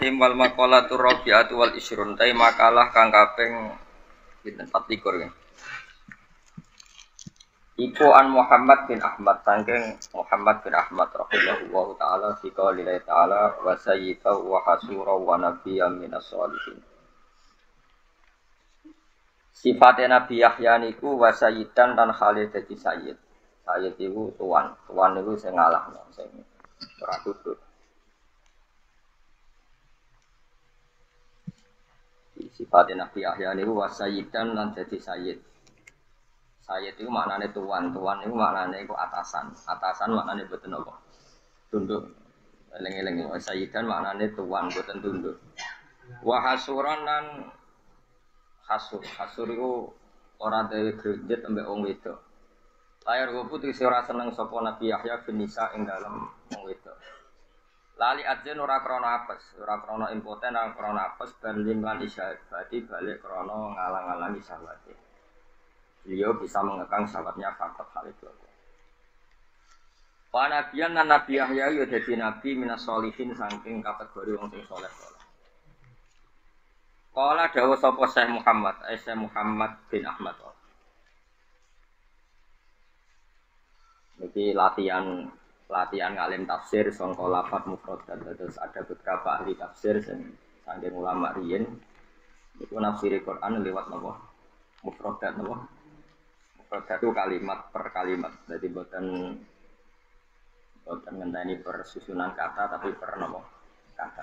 Bismillahirrahmanirrahim wal maqalatur rabi'atu wal isrun ta makalah kang kaping pinten 24 ya. Iku an Muhammad bin Ahmad saking Muhammad bin Ahmad rahimahullahu taala fi qoulillah taala wa sayyifa wa hasura wa nabiyyan minas sholihin. Sifatnya Nabi Yahya niku wa sayyidan dan khalid dadi sayyid. Sayyid iku tuan niku sing ngalahno sing ora tutut. Sifatnya Nabi Yahya niku wa sayyidan lan dadi sayyid. Sayyid itu maknane tuan itu maknane iku atasan. Atasan maknane boten apa? Tunduk. Eling-eling wa sayyidan maknane tuan boten tunduk. Wa hasuran lan hasur iku ora dhewe greget ambek wong wedok. Layar gopo iki ora seneng sapa Nabi Yahya bin Nisa ing dalem wong wedok. Lali ajen ora krana apes, ora krana impoten, ora krana apes banding lan isyad. Berarti balik krana ngalang-alangi sahabatnya. Beliau bisa mengekang sahabatnya fakot hal itu. Wa nabiyan lan Nabi Yahya ya dadi nabi minas sholihin saking kategori wong sing saleh-saleh. Kala dawuh sapa Syekh Muhammad bin Ahmad. Niki latihan ngalim tafsir sangka lafaz mufradat. Terus ada beberapa ahli tafsir saking ulama riyin iku nafsiri Quran lewat napa? Mufradat napa? Mufradat itu kalimat per kalimat. Jadi boten ngenteni persusunan kata tapi per napa? Kata.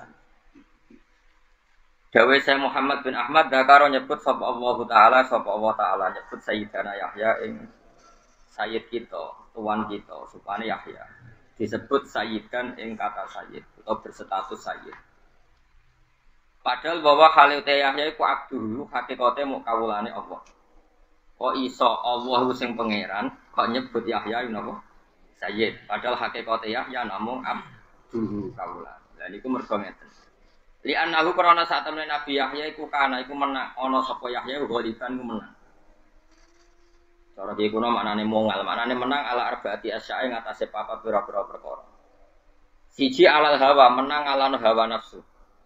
Dawe saya Muhammad bin Ahmad dakaro nyebut sapa Allah Taala nyebut Sayyidana Yahya ing sayyid kita, tuan kita, supane Yahya. Disebut sayyidan ing kata sayyid atau berstatus sayyid. Padahal bahwa Khalil Yahya iku abduhu hakikate mung kawulane Allah. Kok iso Allah sing pangeran kok nyebut Yahya napa? Sayyid. Padahal hakikate Yahya namung abduhu kawulane. Lah niku mergo ngeten. Li annahu karana sak temene Nabi Yahya iku kana iku menang ana sapa Yahya ghaliban ku menang. Cara iki kuno maknane mongal, maknane menang ala arbaati asyae ngatasé papat pira-pira perkara. Siji alal hawa, menang ala hawa nafsu.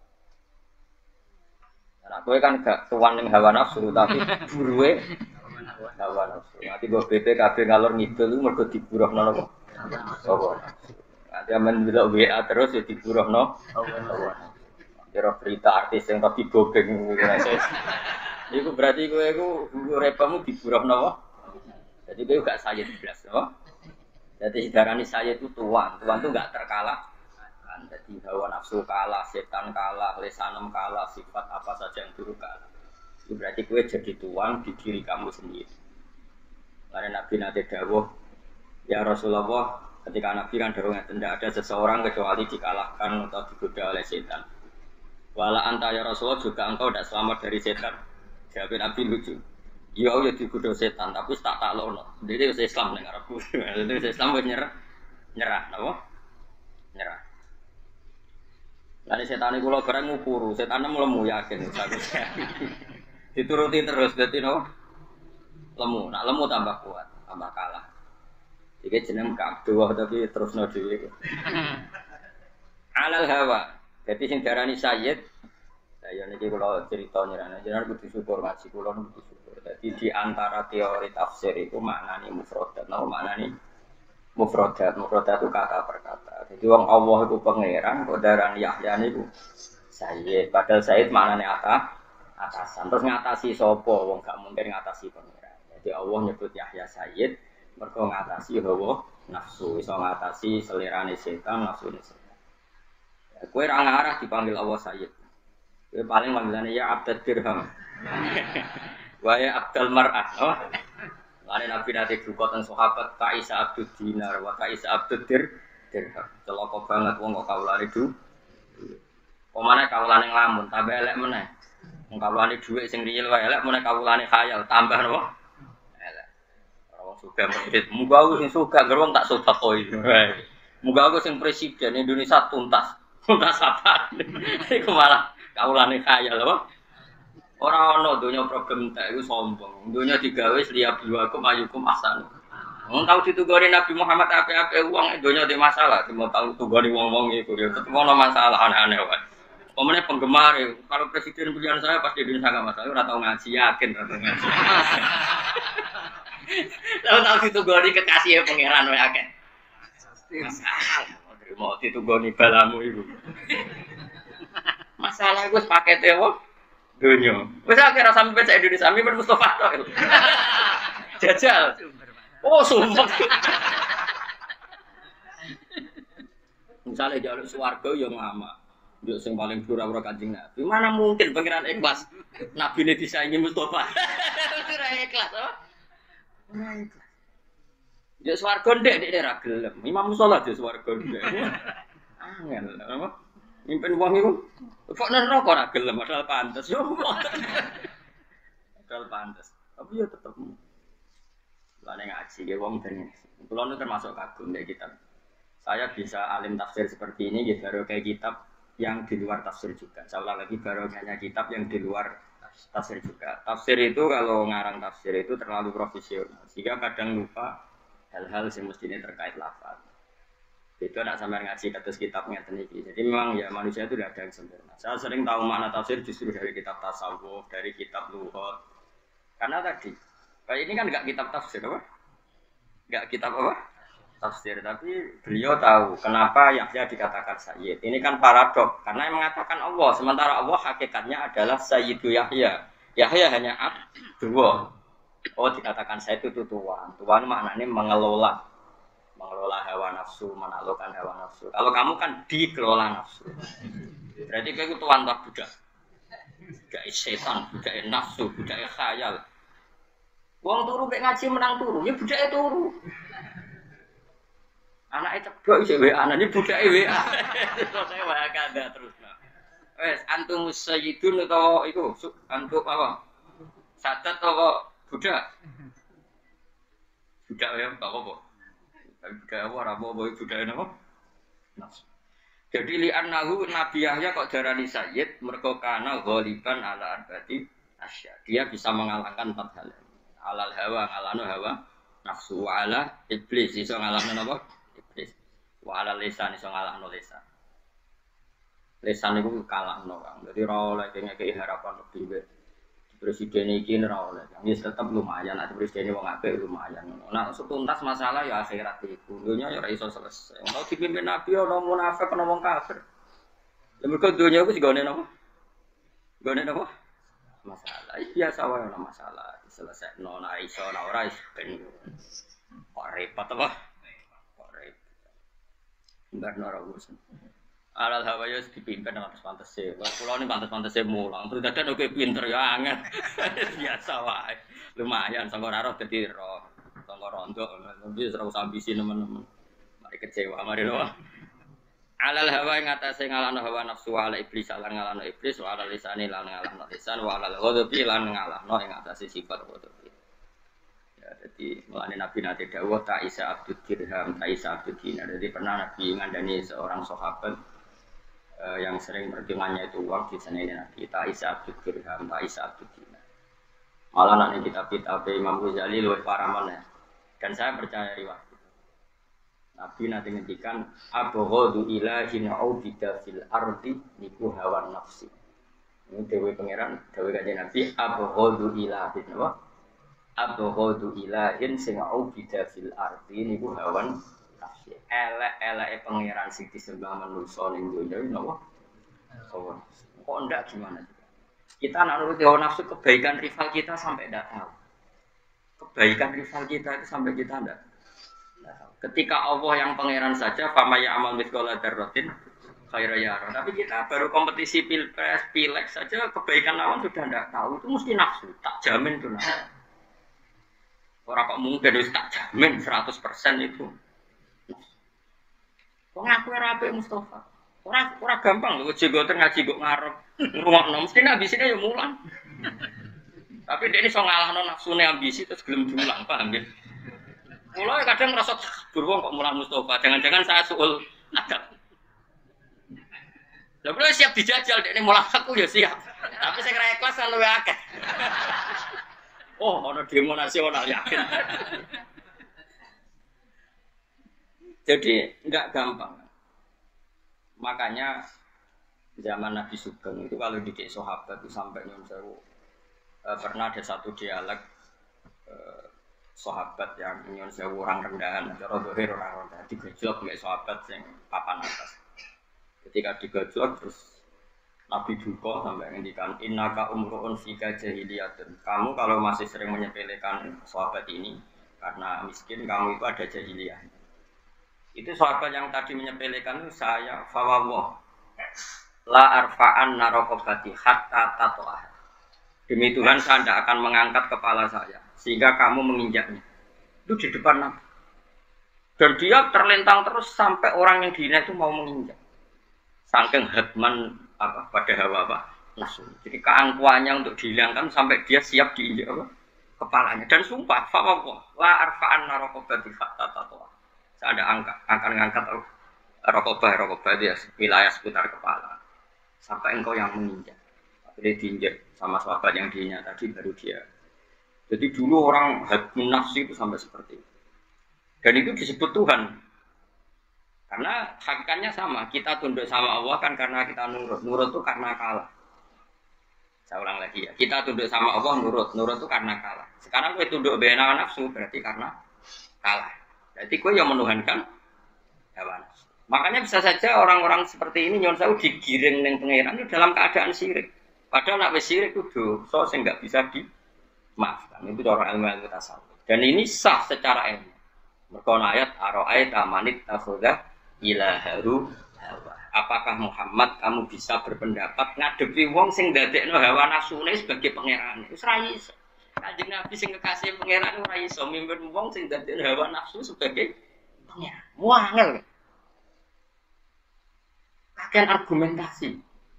Nah, kowe kan gak tuan ning hawa nafsu tapi buruwe hawa nafsu. Nanti go BPKB ngalor ngidul mergo diburuhno napa? Hawa nafsu. Nanti amen delok WA terus ya diburuhno hawa nafsu. Kira berita artis yang tadi bobeng iku berarti kowe iku uripmu diburuhno apa? Jadi dia juga sayyid belas, no? Jadi darani sayyid itu tuan itu enggak terkalahkan. Jadi hawa nafsu kalah, setan kalah, lesanem kalah, sifat apa saja yang buruk kalah. Itu berarti kue jadi tuan di diri kamu sendiri. Karena Nabi nanti dawuh, ya Rasulullah, ketika Nabi kan dawuh tidak ada seseorang kecuali dikalahkan atau digoda oleh setan. Wala anta ya Rasulullah juga engkau tidak selamat dari setan. Jawab Nabi lucu. Ya ya digoda setan tapi tak taklono. Dene wis Islam ning arepku. Dene wis Islam wis nyerah, napa? Nyerah. Lah setan iku lho bareng ngupuru, setan lemu yakin. Dituruti terus dadi no. Lemu, nak lemu tambah kuat, tambah kalah. Iki jeneng kabeh tapi terusno dhewe. Alal hawa. Jadi sing darani sayyid saya niki kula cerita nyerane jenengan kudu syukur ngaji kula kudu syukur. Jadi di antara teori tafsir itu maknane mufradat, nah maknane mufradat itu kata per kata. Jadi wong Allah itu pangeran, kok darani Yahya niku sayyid. Padahal sayyid maknane atasan. Terus ngatasi sapa wong gak mungkin ngatasi pangeran. Jadi Allah nyebut Yahya sayyid mergo ngatasi hawa nafsu, iso ngatasi selerane setan, nafsune setan. Kowe ra ngarah dipanggil Allah sayyid. Kowe paling manggilane ya abdad dirham. Wa ya abdal mar'ah. Oh. Lane Nabi nate duka teng sahabat Kaisa abdud dinar wa Kaisa abdud dirham. Celaka banget wong kok kawulane du. Omane kawulane nglamun tambah elek meneh. Wong kawulane dhuwit sing riyel wae elek meneh kawulane khayal tambah napa? Elek. Ora wong sugih medhit. Muga aku sing sugih gerwong tak sedekoi. Muga aku sing presiden Indonesia tuntas. Tuntas apa? Iku malah kawulane khayal apa? Ora ana donya problem tak iku sombong. Donya digawe liya biwakum ayukum ahsan. Wong tau ditugoni Nabi Muhammad apik-apik wong donya di masalah, cuma tau tugoni wong-wong iku ya tetep ana masalah aneh-aneh wae. Pemenang penggemar ya. Kalau presiden pilihan saya pasti Indonesia nggak masalah. Udah tahu ngaji yakin, udah tahu ngaji. Tahu itu gue di kekasih ya pangeran ya kan. Mau itu gue nih balamu itu. Masalah gue paketnya wah. Dunia. Wes akhirnya sampai baca Indonesia sampai Mustafa Toil. Jajal. Oh sumpah. Misalnya jalur swarga yang lama. Yo sing paling pura-pura Kanjeng Nabi. Mana mungkin pangeran ikhlas? Nabi ini disaingi Mustafa. Ora ikhlas, oh. Ora ikhlas. Yo swarga ndek ra gelem. Imam salat yo swarga ndek. Angel apa? Mimpin wong iku kok neraka ora gelem padahal pantes yo. Padahal pantes. Tapi yo tetep lane ngaji ge wong ben. Kulo nu termasuk kagum nek kitab. Saya bisa alim tafsir seperti ini gitu baru kayak kitab yang di luar tafsir juga. Saya ulang lagi baru hanya kitab yang di luar tafsir juga. Tafsir itu kalau ngarang tafsir itu terlalu profesional sehingga kadang lupa hal-hal yang mestinya terkait lafaz. Itu ada sampai ngaji atas kitabnya teniki. Jadi memang ya manusia itu tidak ada yang sempurna. Saya sering tahu makna tafsir justru dari kitab tasawuf, dari kitab lughat. Karena tadi, kayak ini kan nggak kitab tafsir apa? Nggak kitab apa? Tafsir. Tapi beliau tahu kenapa Yahya dikatakan Sayyid. Ini kan paradok. Karena yang mengatakan Allah. Sementara Allah hakikatnya adalah Sayyidu Yahya. Yahya hanya dua. Oh dikatakan Sayyid itu tuan. Tuan maknanya mengelola. Mengelola hawa nafsu, menaklukkan hawa nafsu. Kalau kamu kan dikelola nafsu. Berarti kayak tuan tak budak. Budak setan, budak nafsu, budak khayal. Wong turu kayak ngaji menang turu, ya budak turu. Anaknya cedok isi WA, anaknya budaknya WA. Saya WA kada terus. Wes antum sayyidun atau itu antum apa? Sadat atau budak? Budak ya, enggak apa-apa. Budak apa budak apa? Jadi li'annahu Nabi Yahya kok darani sayyid mergo kana ghaliban ala arbati asya. Dia bisa mengalahkan 4 hal. Alal hawa, ngalahno hawa, nafsu ala iblis iso ngalahno apa? Wala lisan iso ngalahno lisan. Lisan iku kalahno Kang. Dadi ora oleh ngekeki harapan lebih wae. Presiden iki ora oleh. Ya tetep lumayan, nek presiden wong apik lumayan. Nah, setuntas masalah ya akhirat iku. Dunya ya ora iso selesai. Mau dipimpin nabi ana munafik ana wong kafir. Ya mergo dunya iku sigone napa? Gone napa? Masalah. Biasa wae ana masalah. Diselesaikan ora iso ora iso ben. Kok repot apa? Enggak naragus. Alal hawa ya dipimpin dengan pantes-pantes. Kulo ini pantes-pantes mulang. Terus dadan oke pinter ya angel. Biasa wae. Lumayan sangko ora roh dadi roh. Sangko rondo tapi ora usah ambisi teman-teman. Mari kecewa mari lho. Alal hawa ing atase ngalahno hawa nafsu ala iblis lan ngalahno iblis wa ala lisani lan ngalahno lisan wa ala ghadabi lan ngalahno ing atase sifat ghadabi. Jadi mulane Nabi nanti dawuh ta isa abdul dirham ta isa abdul dinar. Jadi pernah Nabi ngandani seorang sahabat yang sering perjuangannya itu uang di sana ini Nabi ta isa abdul dirham ta isa abdul dinar. Malah nanti kitab-kitab Imam Ghazali luwih paraman ya. Dan saya percaya riwayat itu. Nabi nanti ngendikan abghadu ilahin aubida fil ardi niku hawa nafsi. Ini dewe pangeran, dewe kanjeng Nabi abghadu ilahin apa? Abghadu ilahin sing ubida fil ardi niku hawan nafsi. Elek-eleke pangeran sing disembah manusa ning donya iki napa? Kok ndak gimana? Kita nak nuruti hawa nafsu kebaikan rival kita sampai ndak tahu. Kebaikan rival kita itu sampai kita ndak tahu. Ketika Allah yang pangeran saja famaya amal mithqala dzarratin khairan yara. Tapi kita baru kompetisi pilpres, pileg saja kebaikan lawan sudah ndak tahu. Itu mesti nafsu, tak jamin tuh. Orang kok mungkin wis tak jamin 100% itu. Wong aku ora apik Mustofa. Ora gampang lho jegoten ngaji kok ngarep ngrungokno mesti ambisine ya mulang. Tapi dia ini iso ngalahno nafsune ambisi terus gelem diulang, paham nggih? Kula kadang ngrasa durung kok mulang Mustofa, jangan-jangan saya suul adab. Lah kula siap dijajal dekne mulang aku ya siap. Tapi saya kira ikhlas luwih akeh. Oh, ada demo nasional yakin. Jadi enggak gampang. Makanya zaman Nabi Sugeng itu kalau di sahabat itu sampai nyun sewu pernah ada satu dialek sahabat yang nyun sewu orang rendahan, cara dohir orang rendahan digojlok mbek sahabat yang papan atas. Ketika digojlok terus Nabi duka sampai ngendikan innaka umruun fika jahiliyatun. Kamu kalau masih sering menyepelekan sahabat ini karena miskin, kamu itu ada jahiliyah. Itu sahabat yang tadi menyepelekan itu saya fawawah la arfa'an narokobati hatta tato'ah. Demi Tuhan saya tidak akan mengangkat kepala saya sehingga kamu menginjaknya. Itu di depan Nabi. Dan dia terlentang terus sampai orang yang dihina itu mau menginjak. Saking hadman pada hawa nafsu. Jadi keangkuhannya untuk dihilangkan sampai dia siap diinjak kepalanya. Dan sumpah, fawwah la arfa'an narokobati hatta tato'ah. Saya tidak akan mengangkat rokobah dia wilayah seputar kepala sampai engkau yang menginjak. Dia diinjak sama sahabat yang dihina tadi baru dia. Jadi dulu orang hadmun nafsi itu sampai seperti itu. Dan itu disebut Tuhan. Karena hakikatnya sama, kita tunduk sama Allah kan karena kita nurut. Nurut itu karena kalah. Saya ulang lagi ya, kita tunduk sama Allah nurut. Nurut itu karena kalah. Sekarang gue tunduk bena nafsu berarti karena kalah. Berarti gue yang menuhankan hawa nafsu. Makanya bisa saja orang-orang seperti ini nyon sewu digiring neng pangeran itu dalam keadaan syirik. Padahal nak wis syirik itu dosa sing enggak bisa dimaafkan. Itu orang ilmu tasawuf. Dan ini sah secara ilmu. Mergo ayat ara'aita manit takhudha ilaharu hawa. Apakah Muhammad kamu bisa berpendapat ngadepi wong sing ndadekno hawa nafsune sebagai pangeran? Wis ra iso. Kanjeng Nabi sing kekasih pangeran ora iso mimpin wong sing ndadekno hawa nafsu sebagai pangeran. Muangel. Kakean argumentasi.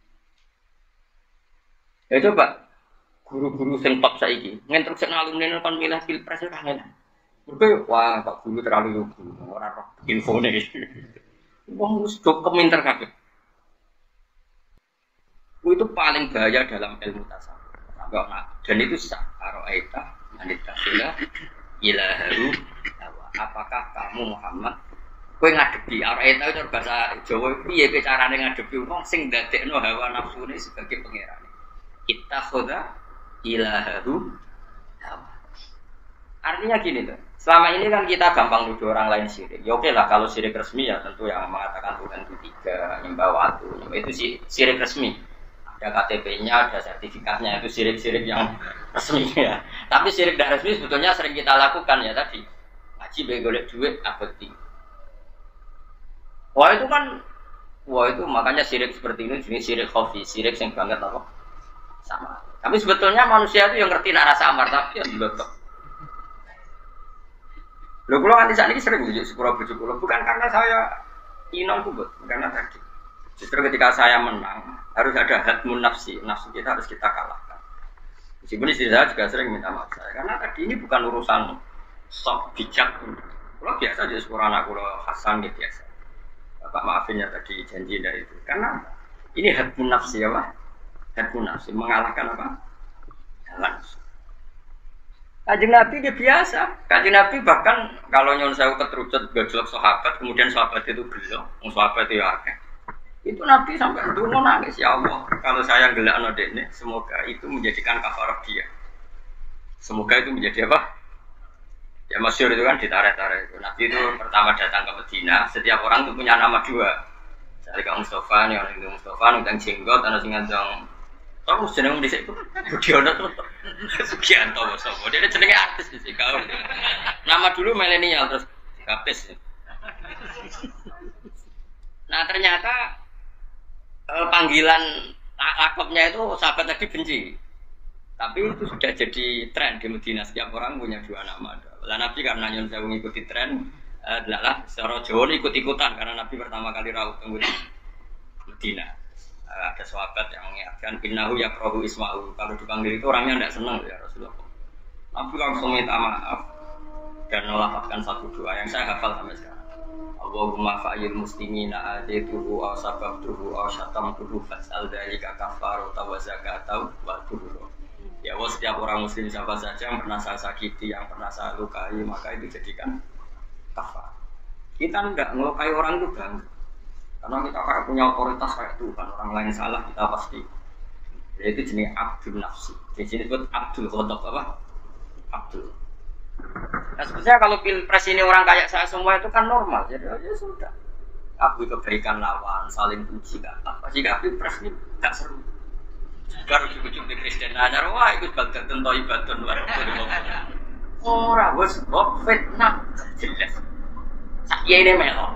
Ya coba guru-guru sing top saiki nginstruksi alumni kon milih pilpres ora ngene. Mergo wah Pak Guru terlalu lugu ora roh infone. Wong wis do komentar kabeh. Itu paling bahaya dalam ilmu tasawuf. Dan itu sah karo aita manitasila ilaharu hawa. Apakah kamu Muhammad kowe ngadepi aita itu bahasa Jawa piye carane ngadepi wong sing ndadekno hawa nafsune sebagai pangeran. Kita khoda ilaharu hawa. Artinya gini tuh. Selama ini kan kita gampang nuduh orang lain syirik. Ya oke lah kalau syirik resmi ya tentu yang mengatakan Tuhan itu tiga, nyembah waktu, itu sih syirik resmi. Ada KTP-nya, ada sertifikatnya, itu syirik-syirik yang resmi ya. Tapi syirik tidak resmi sebetulnya sering kita lakukan ya tadi. Ngaji begolek duit abadi. Wah itu makanya syirik seperti ini jenis syirik khafi, syirik yang banget apa? Sama. Tapi sebetulnya manusia itu yang ngerti nak rasa amar tapi yang belotok. Lho kula nganti sakniki sering njuk sepuro bojo kula bukan karena saya inon kubut, karena tadi. Justru ketika saya menang harus ada hadmun nafsi, nafsu kita harus kita kalahkan. Meskipun istri saya juga sering minta maaf saya karena tadi ini bukan urusan sok bijak. Kula biasa aja sepuro anak kula Hasan gitu biasa. Bapak maafin ya tadi janji dari itu. Karena ini hadmun nafsi ya, Pak. Hadmun nafsi mengalahkan apa? Nafsu. Kanjeng Nabi dia biasa. Kanjeng Nabi bahkan kalau nyon sewu keterucut gojlok sahabat, kemudian sahabat itu gelo, sahabat itu akeh. Itu Nabi sampai ndonga nangis, ya Allah, kalau saya gelakno dekne, semoga itu menjadikan kafarah dia. Semoga itu menjadi apa? Ya masyhur itu kan ditarik-tarik itu. Nabi itu pertama datang ke Madinah, setiap orang itu punya nama dua. Dari Kang Mustafa, nih orang itu Mustafa, nundang jenggot, ana sing ngandang kamu jeneng dhisik Budiono tuh. Sugianto sapa. Dia jenenge artis dhisik kau. Nama dulu milenial terus kapis. Nah, ternyata panggilan lakopnya itu sahabat tadi benci. Tapi itu sudah jadi tren di Madinah, setiap orang punya dua nama. Lah Nabi karena nyon sewu ngikuti tren adalah secara Jawa ikut-ikutan karena Nabi pertama kali rawuh ke Madinah. Ada sahabat yang mengingatkan innahu yakrahu isma'u, kalau dipanggil itu orangnya tidak senang ya Rasulullah. Nabi langsung minta maaf dan melafazkan satu doa yang saya hafal sampai sekarang. Allahumma fa'il muslimina adzituhu aw sababtuhu aw syatamtuhu fas'al dzalika kafarata wa zakata wa tuhur. Ya Allah, setiap orang muslim siapa saja yang pernah saya sakiti, yang pernah saya lukai, maka itu jadikan kafar. Kita enggak ngelukai orang itu bangga. Karena kita kayak punya otoritas kayak Tuhan, orang lain salah kita pasti. Yaitu jenis Abdul Nafsi. Di sini disebut Abdul Khotob apa? Abdul. Nah sebenarnya kalau pilpres ini orang kayak saya semua itu kan normal, jadi ya sudah. Akui kebaikan lawan, saling puji kata. Jika pilpres ini tidak seru. Baru ujung di Kristen Anyar, wah ikut bagian tentang ibadah luar biasa. Orang bos fitnah jelas. Saya ini melok.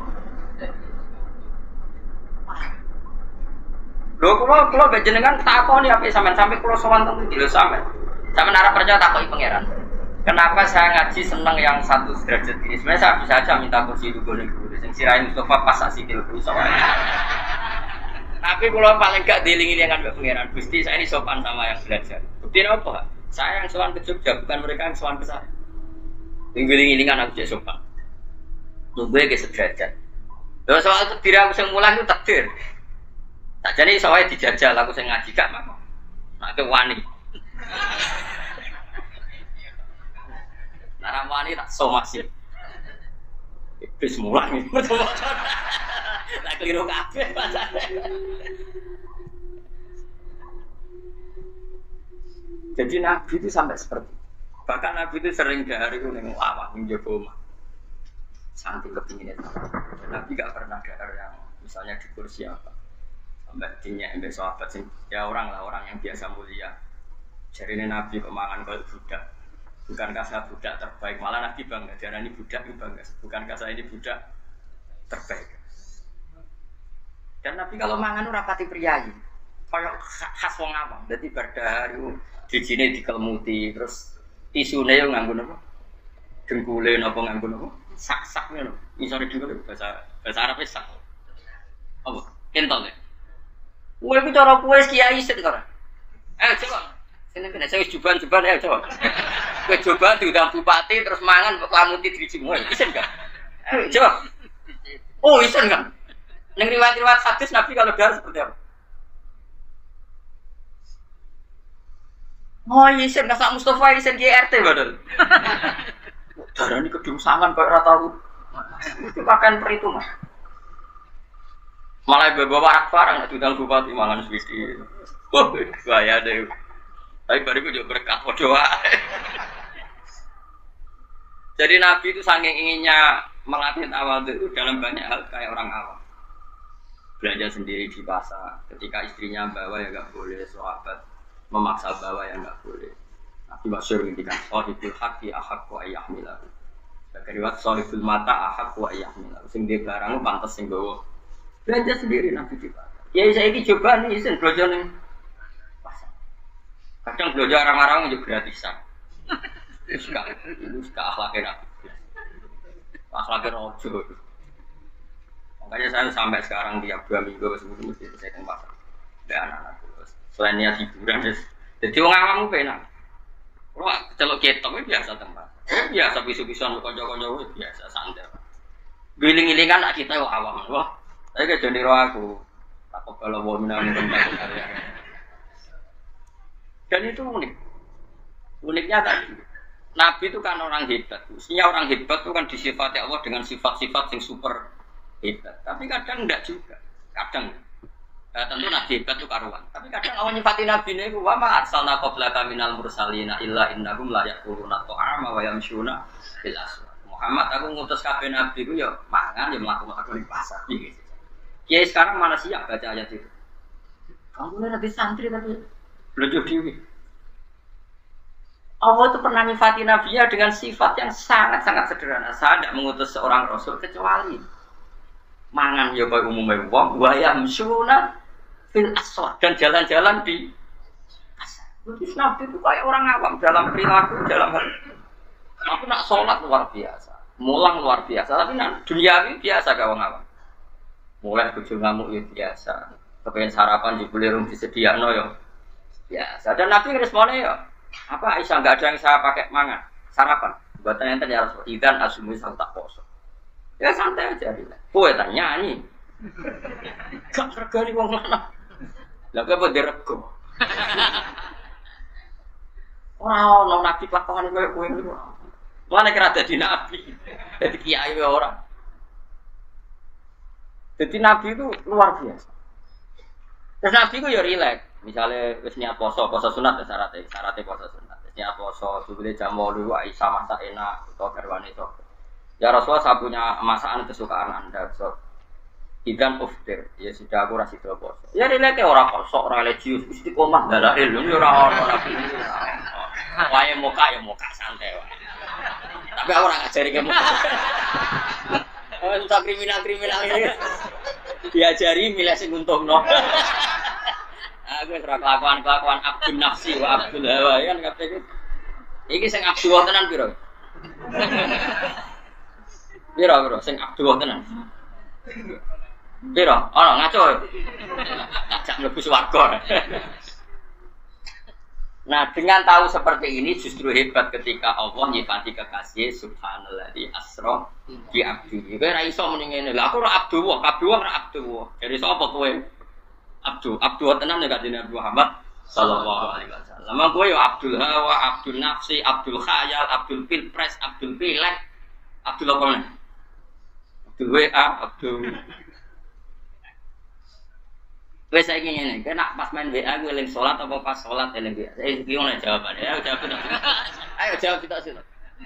Lho kula jenengan takoni apa sampai kula sowan teng iki lho sampean. Sampeyan ora percaya takoki pangeran. Kenapa saya ngaji seneng yang satu derajat ini? Sebenarnya saya bisa aja minta kursi dulu ning guru sing sirahe Mustafa pas sak sikil kuwi sowan. Tapi kula paling gak dieling-elingan mbek pangeran. Gusti saya ini sopan sama yang belajar. Bukti apa? Saya yang sowan ke Jogja bukan mereka yang sowan ke saya. Dieling-elingan aku jadi sopan. Nunggu ge sederajat. Lho soal takdir aku sing mulang itu takdir. Jadi soalnya dijajal aku saya ngaji gak mak, nak ke wani, narang wani tak somasi, iblis mulang itu, tak keliru kafe Jadi Nabi itu sampai seperti, bahkan Nabi itu sering dari nengok awak menjaga rumah, sampai kepinginnya. Nabi gak pernah dahar yang misalnya di kursi apa. Sampai dinya sampai sahabat sing ya orang yang biasa mulia. Jarine Nabi pemangan kalau budak. Bukankah saya budak terbaik? Malah Nabi bangga, jarane budak itu bangga. Bukankah saya ini budak terbaik? Dan Nabi kalau mangan ora pati priyayi. Kayak khas wong awam. Dadi bardahar iku dijine dikelmuti terus tisune yo nganggo napa? Dengkule napa nganggo napa? Sak-sak ngono. Isore dengkule bahasa Arab sak. Apa? Kentol ya? Kowe iki cara kowe kiai sik ora. Coba. Sini kene saya juban-juban coba. Kowe coba diundang bupati terus mangan kok lamuti drijimu. Isin enggak? Coba. Oh, isin enggak? Ning riwayat-riwayat hadis Nabi kalau dahar seperti apa? Oh, isin enggak sak Mustafa isin GRT badal. Darani kedung sangan koyo ora tau. Itu makan perhitungan. Malah bawa warak parang diundang bupati mangan switi. Oh, bahaya deh. Tapi baru itu juga berkah doa. Jadi Nabi itu saking inginnya melatih awal itu dalam banyak hal kayak orang awam. Belanja sendiri di pasar. Ketika istrinya bawa ya nggak boleh. Sahabat memaksa bawa ya nggak boleh. Nabi masyhur ngendikan shahibul haqqi ahaqqu ayyahmila. Dari waktu shahibul mata ahaqqu ayyahmila. Sing dia barang pantes sing bawa. Belanja sendiri Nabi di pasar. Ya saya ini coba nih isin belanja nih pasar. Kadang belanja orang-orang juga gratisan. Itu akhlaknya Nabi. Akhlaknya rojo. Makanya saya sampai sekarang tiap 2 minggu mesti saya ke pasar. Dan anak-anak terus. Selain niat hiburan, jadi orang awam penak. Kalau celok ketok biasa tempat. Biasa bisu-bisuan kocok-kocok biasa santai. Giling-gilingan nak kita awam. Wah. Saya ke jadi aku, takut kalau bawa minum area. Dan itu unik. Uniknya tadi, Nabi itu kan orang hebat. Mestinya orang hebat itu kan disifati Allah dengan sifat-sifat yang super hebat. Tapi kadang enggak juga. Kadang, tentu Nabi hebat itu karuan. Tapi kadang Allah nyifati Nabi ini, wa ma arsalna qablaka minal mursalina illa innahum la yaquluna ta'ama wa yamshuna fil aswaq. Muhammad aku ngutus kabeh Nabi ku ya mangan ya mlaku-mlaku ning pasar iki. Ya sekarang mana siap baca ayat itu? Kamu nanti santri tapi belajar dewi. Allah itu pernah nyifati Nabi-Nya dengan sifat yang sangat-sangat sederhana. Saya tidak mengutus seorang Rasul kecuali mangan ya baik umumnya wong, wayam syuna fil aswaq dan jalan-jalan di pasar. Jadi Nabi itu kayak orang awam dalam perilaku, dalam hal. Aku nak sholat luar biasa, mulang luar biasa, tapi nak duniawi biasa kayak orang awam. Mulai bojo ngamuk ya biasa. Kepengen sarapan dibeli rum disediakno ya biasa. Dan Nabi responnya ya, apa Aisyah enggak ada yang saya pakai mangan sarapan. Buatan enten ya Rasul. Idan asumi sang tak poso. Ya santai aja dia. Kowe tak nyanyi. Gak regani wong lanang. Lah kok dirego. Ora ono Nabi kelakuan kowe niku. Mana kira dadi nabi. Dadi kiai ora. Jadi Nabi itu luar biasa. Terus Nabi itu ya rileks. Misalnya wis niat poso sunat syaratnya poso sunat. Wis niat poso jebule jam 8 Aisyah masak enak utawa garwane sok. Ya Rasulullah saya punya masakan kesukaan Anda, so ikan uftir, ya sudah aku rasi dua poso. Ya rileks orang poso, orang religius, istiqomah dalil, ini orang Nabi. Wae muka ya muka santai wae. Tapi aku ora ngajari ke muka. Susah kriminal ini. Diajari milih sing untungno. Aku wis ora kelakuan Abdul Nafsi wa Abdul Hawa kan kabeh iki. Iki sing Abdul tenan piro? Piro sing Abdul tenan. Piro? Ono ngaco. Ajak mlebu swarga. Nah, dengan tahu seperti ini justru hebat ketika Allah nyifati kekasih subhanalladzi asra bi abdihi. Kowe ora iso muni ngene. Lah aku ora abdu wa, kabeh ora abdu wa. Jadi sapa kowe? Abdu tenan nek Kanjeng Nabi Muhammad sallallahu alaihi wasallam. Kowe yo Abdul Hawa, Abdul Nafsi, Abdul Khayal, Abdul Pilpres, Abdul Pilek, Abdul apa meneh? Abdul WA, Abdul wes saiki ngene, kena pas main WA gue eling salat apa pas salat eling WA. Iki ngono jawabane. Ayo jawab. Ayo jawab kita sih.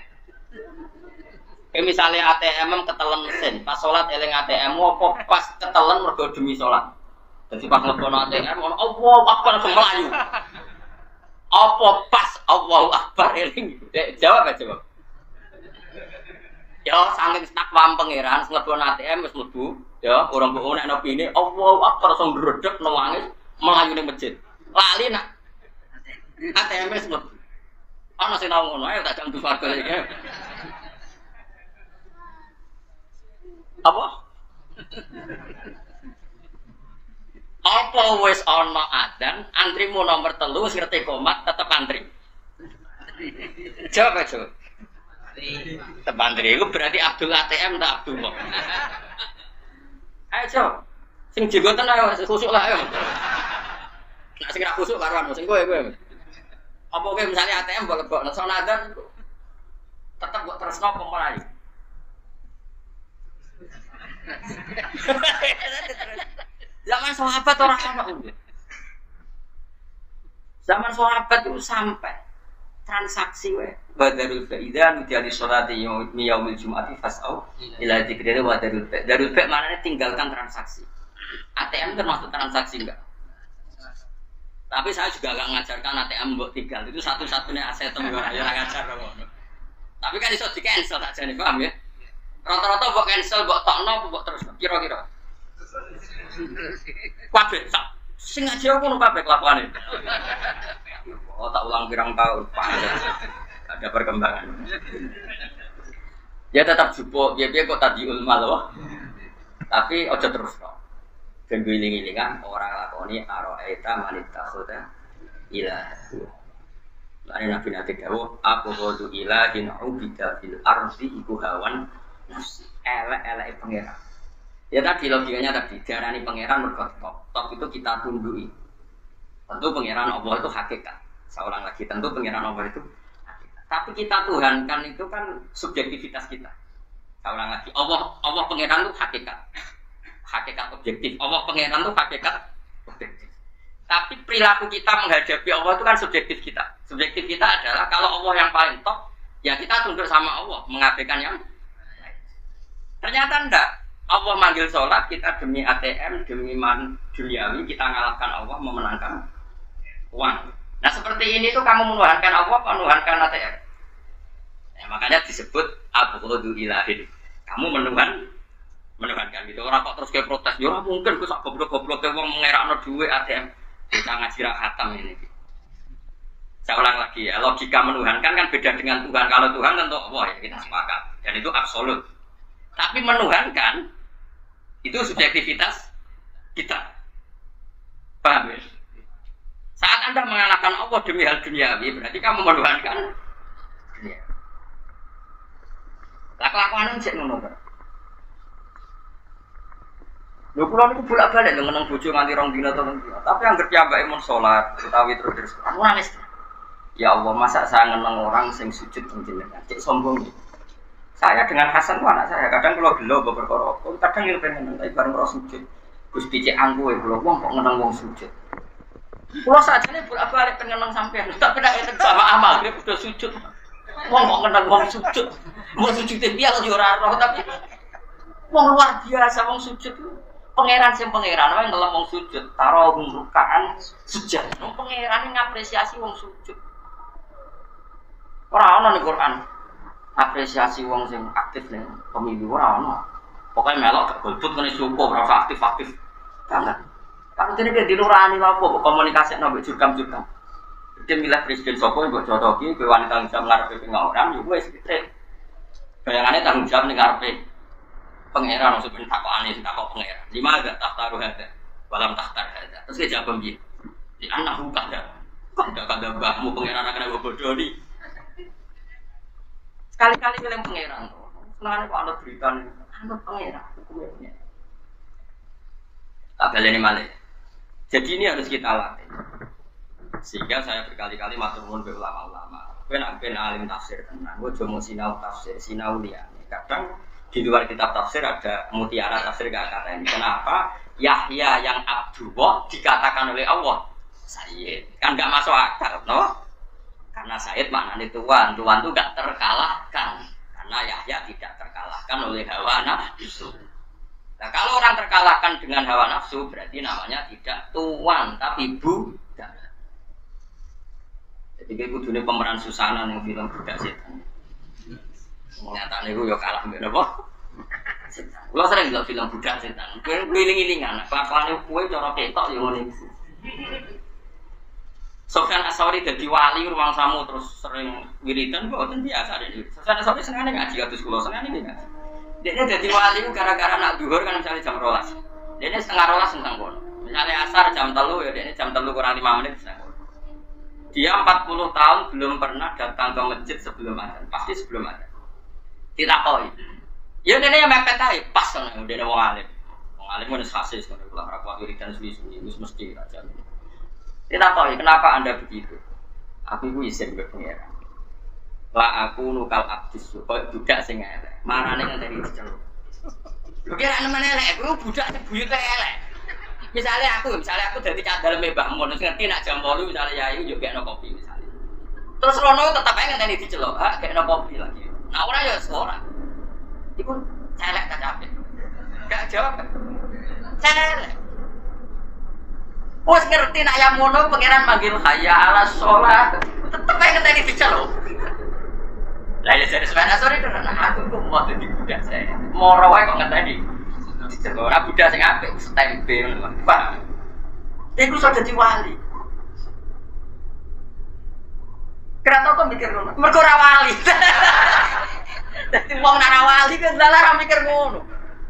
Misalnya ATM ketelen mesin, pas salat eling ATM apa pas ketelen mergo demi salat. Jadi pas ngelebon ATM ono Allahu Akbar langsung melayu. Apa pas Allahu Akbar eling? Jawab aja, Bang. Ya saking takwam pangeran ngelebon ATM wis mlebu. Ya, orang kok nek opini Allahu Akbar langsung ndredeg nangis melayu ning masjid. Lali nak ATM wis mlebu. Ana sing tau ngono, ayo tak jam warga iki. Apa? Apa wis ana adzan, antrimu nomor 3 wis ngerti komat tetep antri. Jawab aja. Tetep antri itu berarti Abdul ATM tak Abdul kok. Ayo coba, sing jenggotan ayo khusuk lah ayo. Nak sing ra khusuk karuan, sing kowe. Apa kowe misalnya ATM mbok lebok nek sono adzan tetep mbok tresno apa mlayu. Zaman sahabat ora ono. Zaman sahabat itu sampai transaksi wae. Badarul faida nudiali sholati yaumil jum'ati fas'au ila dzikri wa darul fa. Darul fa maknanya tinggalkan transaksi. ATM termasuk transaksi enggak? Tapi saya juga enggak ngajarkan ATM mbok tinggal. Itu satu-satunya aset yang ya ngajar kok. Tapi kan iso di-cancel tak jane paham ya? Rata-rata mbok cancel, mbok tokno, mbok terus kira-kira. Kabeh sing ngaji ngono kabeh kelakuane. Oh tak ulang pirang tahun, ada perkembangan. Ya tetap jupo, dia kok tadi ulma loh. Tapi ojo terus loh. Ben giling-gilingan orang lakoni aro'aita manita khuda ilah. Lain Nabi nanti dawuh, aku kudu ilahin ubida fil ardi iku hawan nafsi. Elek-elek pangeran. Ya tadi logikanya tadi diarani pangeran mergo top itu kita tundui. Tentu pangeran Allah itu hakikat. Saya ulang lagi, tentu pangeran Allah itu hakikat. Tapi kita tuhankan itu kan subjektivitas kita. Saya ulang lagi, Allah pangeran itu hakikat. Hakikat objektif. Allah pangeran itu hakikat objektif. Tapi perilaku kita menghadapi Allah itu kan subjektif kita. Subjektif kita adalah kalau Allah yang paling top, ya kita tunduk sama Allah, mengabaikan yang lain. Ternyata enggak. Allah manggil sholat, kita demi ATM, demi duniawi, kita ngalahkan Allah, memenangkan uang. Nah seperti ini tuh kamu menuhankan Allah, menuhankan ATM. Ya, makanya disebut abudu ilahin. Kamu menuhankan gitu. Orang kok terus kayak protes, ya mungkin gue sak goblok-goblok wong mengerakno duit ATM. Kita ngaji khatam ini. Saya ulang lagi ya, logika menuhankan kan beda dengan Tuhan. Kalau Tuhan tentu Allah ya kita sepakat. Dan itu absolut. Tapi menuhankan itu subjektivitas kita. Paham ya? Saat Anda mengalahkan Allah demi hal duniawi, berarti kamu menuhankan dunia. Kelakuan cek ngono kan. Lho kula niku bolak-balik lho meneng bojo nganti 2 dina to. Tapi anggere piyambake mun salat utawi terus nangis. Ya Allah, masa saya ngeneng orang sing sujud jenengan. Cek sombong iki. Saya dengan Hasan itu anak saya, kadang kalau gelo berperkara, kadang yang pengen tapi bareng karo sujud. Gusti cek angku kula wong kok ngeneng wong sujud. Kula sajane bolak-balik pengen nang sampean, tak pernah etek sama amal, dia udah sujud. Wong kok ngeneng wong sujud. Mau sujud piye kok yo ora roh tapi wong luar biasa wong sujud. Pangeran sing pangeran wae ngelem wong sujud, taro rukaan sujud. Wong pangeran ngapresiasi wong sujud. Ora ana ning Quran. Apresiasi wong sing aktif ning pemilu ora ono. Pokoke melok gak golput ngene syukur ora aktif-aktif. Kangen. Kan dene ki dinurani apa komunikasi mbek jurkam-jurkam. Dia milih presiden sapa mbok cocoki kowe wanita jam ngarepe pengoran yo wis pitre. Bayangane tanggung jawab ning ngarepe pangeran maksudnya takokane takok pangeran. Lima agak tahtaruh ada. Walam tahtar ada. Terus dia jawab piye? Di anak kada. Kada mbahmu pangeran akan bodoh ni. Kali-kali film pangeran tuh, senangnya kok ada berita nih, ada pangeran, hukumnya. Tak baleni malih. Jadi ini harus kita latih. Sehingga saya berkali-kali matur nuwun ke ulama-ulama. Kowe nek ben alim tafsir tenan, kowe aja mau sinau tafsir, sinau liyane. Kadang di luar kitab tafsir ada mutiara tafsir gak kata ini. Kenapa Yahya yang Abdullah dikatakan oleh Allah Sayyid? Kan gak masuk akal, no? Karena Said maknanya Tuhan itu gak terkalahkan. Karena Yahya tidak terkalahkan oleh hawa nafsu. Nah kalau orang terkalahkan dengan hawa nafsu berarti namanya tidak Tuhan tapi budak. Jadi kayak kudunya pemeran Susana yang film budak setan. Nyatanya gue ya kalah mbak apa? Setan. Lo sering lihat film budak setan. Gue iling-ilingan. Kelakuannya gue cara ketok yang ngene. Sofyan As-Sauri jadi wali ruang samu terus sering wiridan kok biasa deh. Sofyan As-Sauri senengane ngaji kados kula, senengane ngaji. Dia jadi wali gara-gara nak duhur kan misalnya jam 12. Dia setengah 12 tentang kono. Misalnya asar jam 3 ya dia jam 3 kurang 5 menit tentang kono. Dia 40 tahun belum pernah datang ke masjid sebelum azan, pasti sebelum azan. Ditakoi. Ya dene mepet ae pas ngono dene wong alim. Wong alim wis fasis ngono kula ora kuat wiridan suwi-suwi wis mesti aja. Kita tahu kenapa anda begitu. Aku itu izin ke pengira. Lah aku nukal abdis, kok budak sing elek. Marane yang tadi diceluk. Lho kira nemen elek, aku budak buyute elek. Misalnya aku dari cadal mbah mun ngerti nak jam 8 misalnya yayu yo gekno kopi misalnya. Terus rono tetep ae ngenteni diceluk, ha gekno kopi lagi. Nah ora ya ora. Iku celek ta capek. Gak jawab. Celek. Wes ngerti nak yang mono pangeran manggil hayya ala sholat tetep ae ngenteni diceluk. Lah ya jadi sebenarnya sore tenan aku kok mau dadi budak saya. Moro wae kok ngenteni diceluk. Ora budak sing apik stempe ngono. Pak. Iku iso dadi wali. Kira kok mikir ngono. Mergo ora wali. Dadi wong ora wali kan salah ra mikir ngono.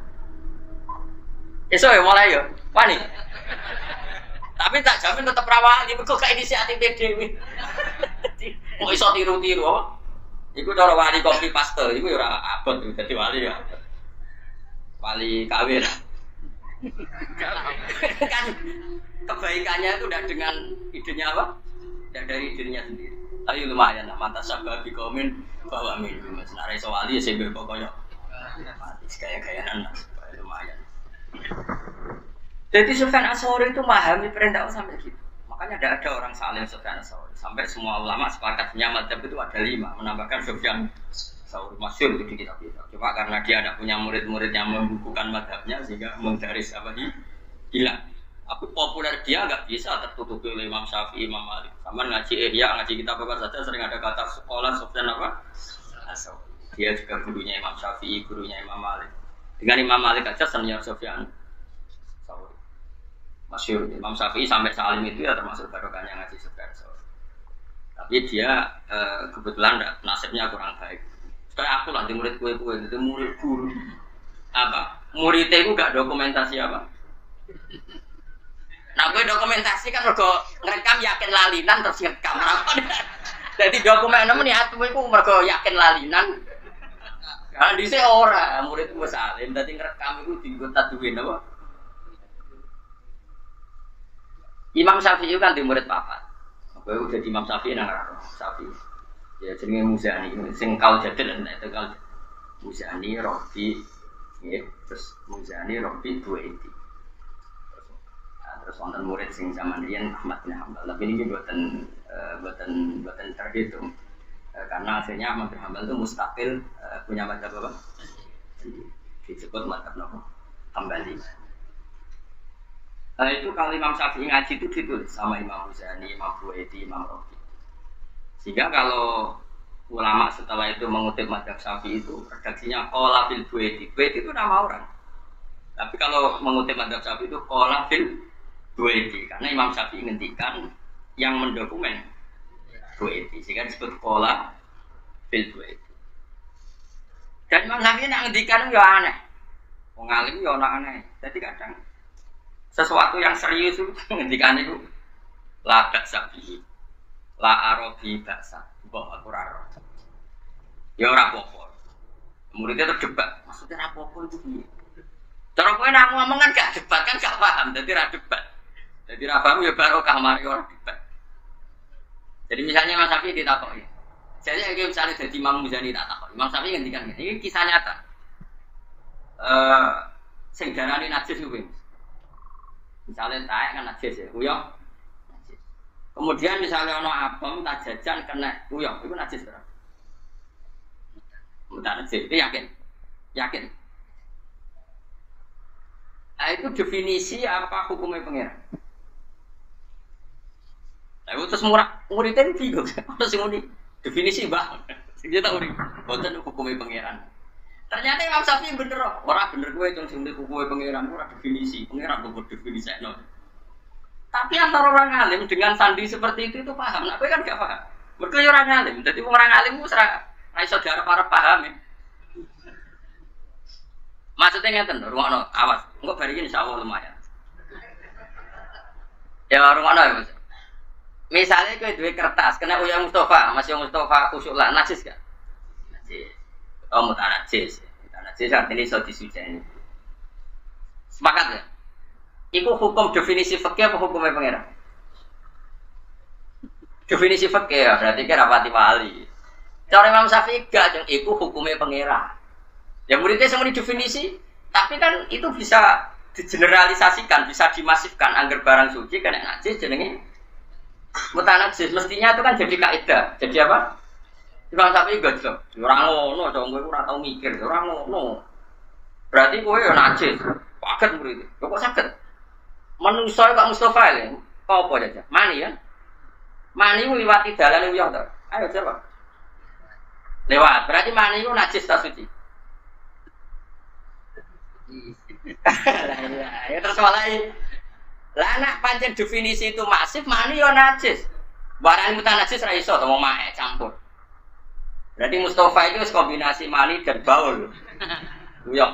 Esuk ya mulai yo. Wani. Tapi tak jamin tetap rawali, kok kayak inisiatif dhewe. Kok iso tiru-tiru apa? Iku cara wali kopi paste, iku ya ora abot dadi wali ya. Wali kawin. Kan kebaikannya itu udah dengan idenya apa? Tidak dari idenya sendiri. Tapi lumayan lah, mantas sabab komen bahwa minum. Senarai sewali ya saya pokoknya. Gaya-gayaan lumayan. Jadi Sufyan As-Sauri itu memahami perintah sampai gitu. Makanya ada orang salim Sufyan As-Sauri. Sampai semua ulama sepakat madzhab itu ada 5. Menambahkan Sufyan As-Sauri masyhur itu di kitab-kitab. Cuma karena dia ada punya murid-murid yang membukukan madzhabnya sehingga menggaris apa hilang. Tapi populer dia nggak bisa tertutupi oleh Imam Syafi'i, Imam Malik. Sama ngaji ngaji kitab apa saja sering ada kata sekolah Sufyan apa? As-Sauri. Dia juga gurunya Imam Syafi'i, gurunya Imam Malik. Dengan Imam Malik aja senior Sufyan. Masyhur Imam Syafi'i sampai salim itu ya termasuk barokahnya ngaji Sufyan As-Sauri. Tapi dia kebetulan nasibnya kurang baik. Kayak aku lah di murid kue itu murid guru apa? Muridnya itu gak dokumentasi apa? Nah gue dokumentasi kan mergo ngerekam yakin lalinan terus ngerekam apa? Jadi dokumen namun niatmu itu mergo yakin lalinan. Kan di sini orang murid gue salim, jadi ngerekam itu dibuat tatuin apa? Imam Syafi'i kan di murid papat. Gue udah di Imam Syafi'i nang Syafi'i. Ya jenenge Muzani, sing kau jadil nek itu kau. Muzani, Robi, ya, terus Muzani, Robi, Buaiti. Terus wonten murid sing zaman riyen Ahmad bin Hambal. Tapi ini buatan terhitung. Karena akhirnya Ahmad bin Hambal itu mustaqil punya mazhab apa? Disebut mazhab nopo? Hambali. Itu kalau Imam Syafi'i ngaji itu ditulis sama Imam Muzani, Imam Buaiti, Imam Robi. Sehingga kalau ulama setelah itu mengutip mazhab Syafi'i itu redaksinya qala fil Buaiti. Buaiti itu nama orang. Tapi kalau mengutip mazhab Syafi'i itu qala fil Buaiti, karena Imam Syafi'i ngendikan yang mendokumen Buaiti, sehingga disebut qala fil Buaiti. Dan Imam Syafi'i nak ngendikan ya aneh. Wong alim ya ana aneh. Jadi kadang sesuatu yang serius itu ngendikan itu la ba'sabi. La arabi ba'sa. Mbah aku ora ora. Ya ora apa-apa. Muridnya terdebat. Maksudnya ora apa-apa itu piye? Cara kowe nak ngomong kan gak debat kan gak paham, dadi ra debat. Jadi ra paham ya barokah mari ora debat. Jadi misalnya Imam Syafi'i ditakoki. Saya iki misalnya dadi Imam Muzani tak takoki. Imam Syafi'i ngendikan ini kisah nyata. Sing darani najis kuwi. Misalnya taek kan najis ya, uyah. Najis. Kemudian misalnya ana apem tak jajan kena uyah, itu najis ora? Mutan najis, itu yakin. Yakin. Nah, itu definisi apa hukumnya pengiran. Nah, itu terus muridnya bingung. Apa sih muni? Definisi bah. Kita tahu nih, bukan hukumnya pengiran. Ternyata Imam Syafi'i bener, orang bener gue itu sing hukumnya pengiran, orang definisi pengiran gue definisi no. Tapi antara orang alim dengan sandi seperti itu paham. Nah, gue kan gak paham. Mereka orang alim, jadi orang alim itu serah saudara para paham ya. Maksudnya ngeten, ruangno awas. Engko bari iki insyaallah lumayan. Ya ruangno ya, Mas. Misalnya kowe duwe kertas kena uyah Mustafa, Mas Mustafa kusuk lah najis gak? Najis. Oh, mutanajis. Mutanajis artinya iso disuceni. Sepakat ya? Iku hukum definisi fikih apa hukumnya pengira? Definisi fikih ya, berarti kira rapati wali. Cara Imam Syafi'i gak, iku hukumnya pengira. Ya muridnya semua definisi, tapi kan itu bisa digeneralisasikan, bisa dimasifkan. Angger barang suci kena najis jenenge mutanajis. Mestinya itu kan jadi kaidah. Jadi apa? Imam Syafi'i gak jelas. Ora ngono, dong kowe ora tau mikir, ora ngono. Berarti kowe ya najis. Paket murid. Kok saged? Manungsa kok Mustafa lho. Apa aja? Mani ya. Mani liwati dalan uyah to. Ayo jawab. Lewat. Berarti mani itu najis ta suci? Ya terus mulai lah nak pancen definisi itu masif mani yo najis. Barang mutan najis ra iso to mau mae campur. Berarti Mustafa itu kombinasi mani dan baul. Uyah.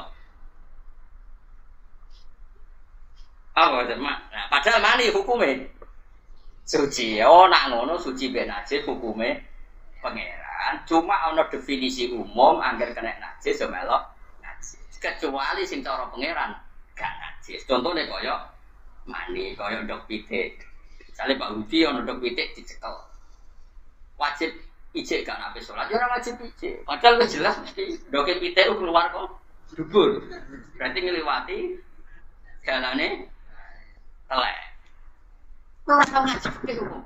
Apa nah, padahal mani hukumnya suci. Oh nak ngono suci ben najis hukumnya pangeran. Cuma ana definisi umum angger kena najis yo melok najis. Kecuali sing cara pangeran gak najis. Contohnya kaya mani, kaya ndok pitik. Misale Pak Hudi ana ndok pitik dicekel. Wajib ijek gak nape salat. Ya ora wajib ijek. Padahal wis jelas mesti ndoke pitik keluar kok dubur. Berarti ngliwati jalane telek. Ora tau ngaji fikih hukum.